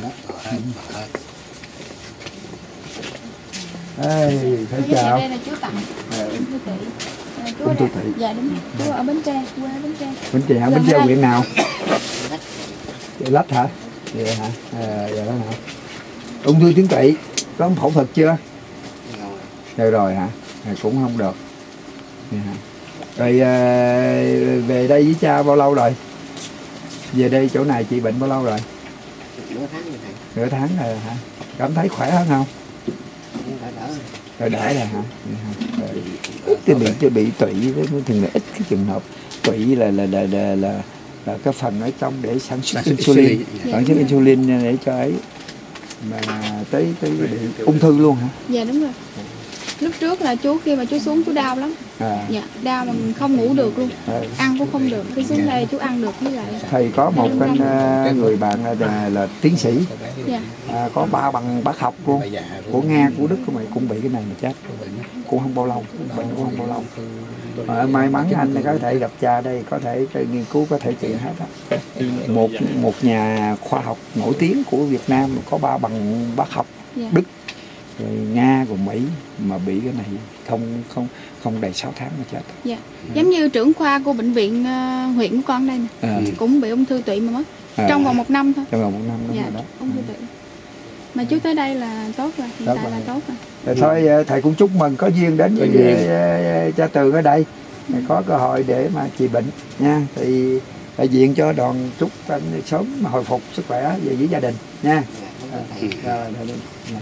Đây, thấy chào. Đây là chú Tặng. À. Chú ở đây. Dạ đúng. Chú ở Bến Tre, quê ở Bến Tre. Bến Tre hả? Bến Tre huyện nào? Lách hả? Vậy hả? À, vậy đó hả? Ung thư tuyến tụy có phẫu thuật chưa? Rồi rồi hả? À, cũng không được. Hả? Rồi à, về đây với cha bao lâu rồi? Về đây chỗ này chị bệnh bao lâu rồi? Nửa tháng rồi thầy. Nửa tháng rồi hả? Cảm thấy khỏe hơn không? Rồi đỡ rồi hả? Ít cái bị cái bị tụy đó, thường là ít cái trường hợp tụy là là là là là, là cái phần ở trong để sản xuất insulin, sản xuất insulin để cho ấy mà tới tới bị ung thư luôn hả? Dạ đúng rồi. Lúc trước là chú khi mà chú xuống chú đau lắm. À. Dạ, đau mà không ngủ được luôn. À. Ăn cũng không được. Khi xuống đây chú ăn được với lại. Thầy có một anh uh, người bạn là, là tiến sĩ. Dạ. À, có ba bằng bác học luôn. Của Nga, của Đức của mày cũng bị cái này mà chết. Cũng không bao lâu, bệnh cũng không bao lâu. À, may mắn anh có thể gặp cha đây, có thể nghiên cứu có thể trị hết á. Một một nhà khoa học nổi tiếng của Việt Nam có ba bằng bác học. Dạ. Đức, rồi Nga, rồi Mỹ mà bị cái này không không không đầy sáu tháng mà chết. Dạ. Ừ. Giống như trưởng khoa của bệnh viện uh, huyện của con đây nè, à. Cũng bị ung thư tụy mà mất. À. Trong vòng một năm thôi. Trong vòng một năm đúng dạ, rồi đó. Ung thư tụy. Mà chú tới đây là tốt rồi, hiện tại là tốt rồi. Rồi thôi thầy cũng chúc mừng có duyên đến với uh, cha Tường ở đây, ừ. Có cơ hội để mà trị bệnh nha. Thì đại diện cho đoàn chúc anh sớm mà hồi phục sức khỏe về với gia đình nha. À, rồi, rồi, rồi.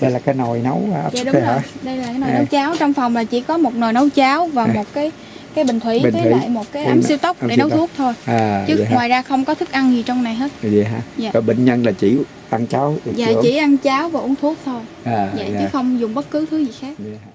Đây là cái nồi nấu áp Dạ suất đúng đây rồi, hả? đây là cái nồi À. nấu cháo. Trong phòng là chỉ có một nồi nấu cháo và À. một cái cái bình thủy Bình với thủy. lại một cái Ấm- ấm siêu tốc ấm để siêu nấu tốc. thuốc thôi. À, Chứ vậy hả? ngoài ra không có thức ăn gì trong này hết. Vậy hả? Dạ. Rồi bệnh nhân là chỉ ăn cháo được Dạ chưa? chỉ ăn cháo và uống thuốc thôi. À, Dạ dạ. chứ không dùng bất cứ thứ gì khác. Vậy hả?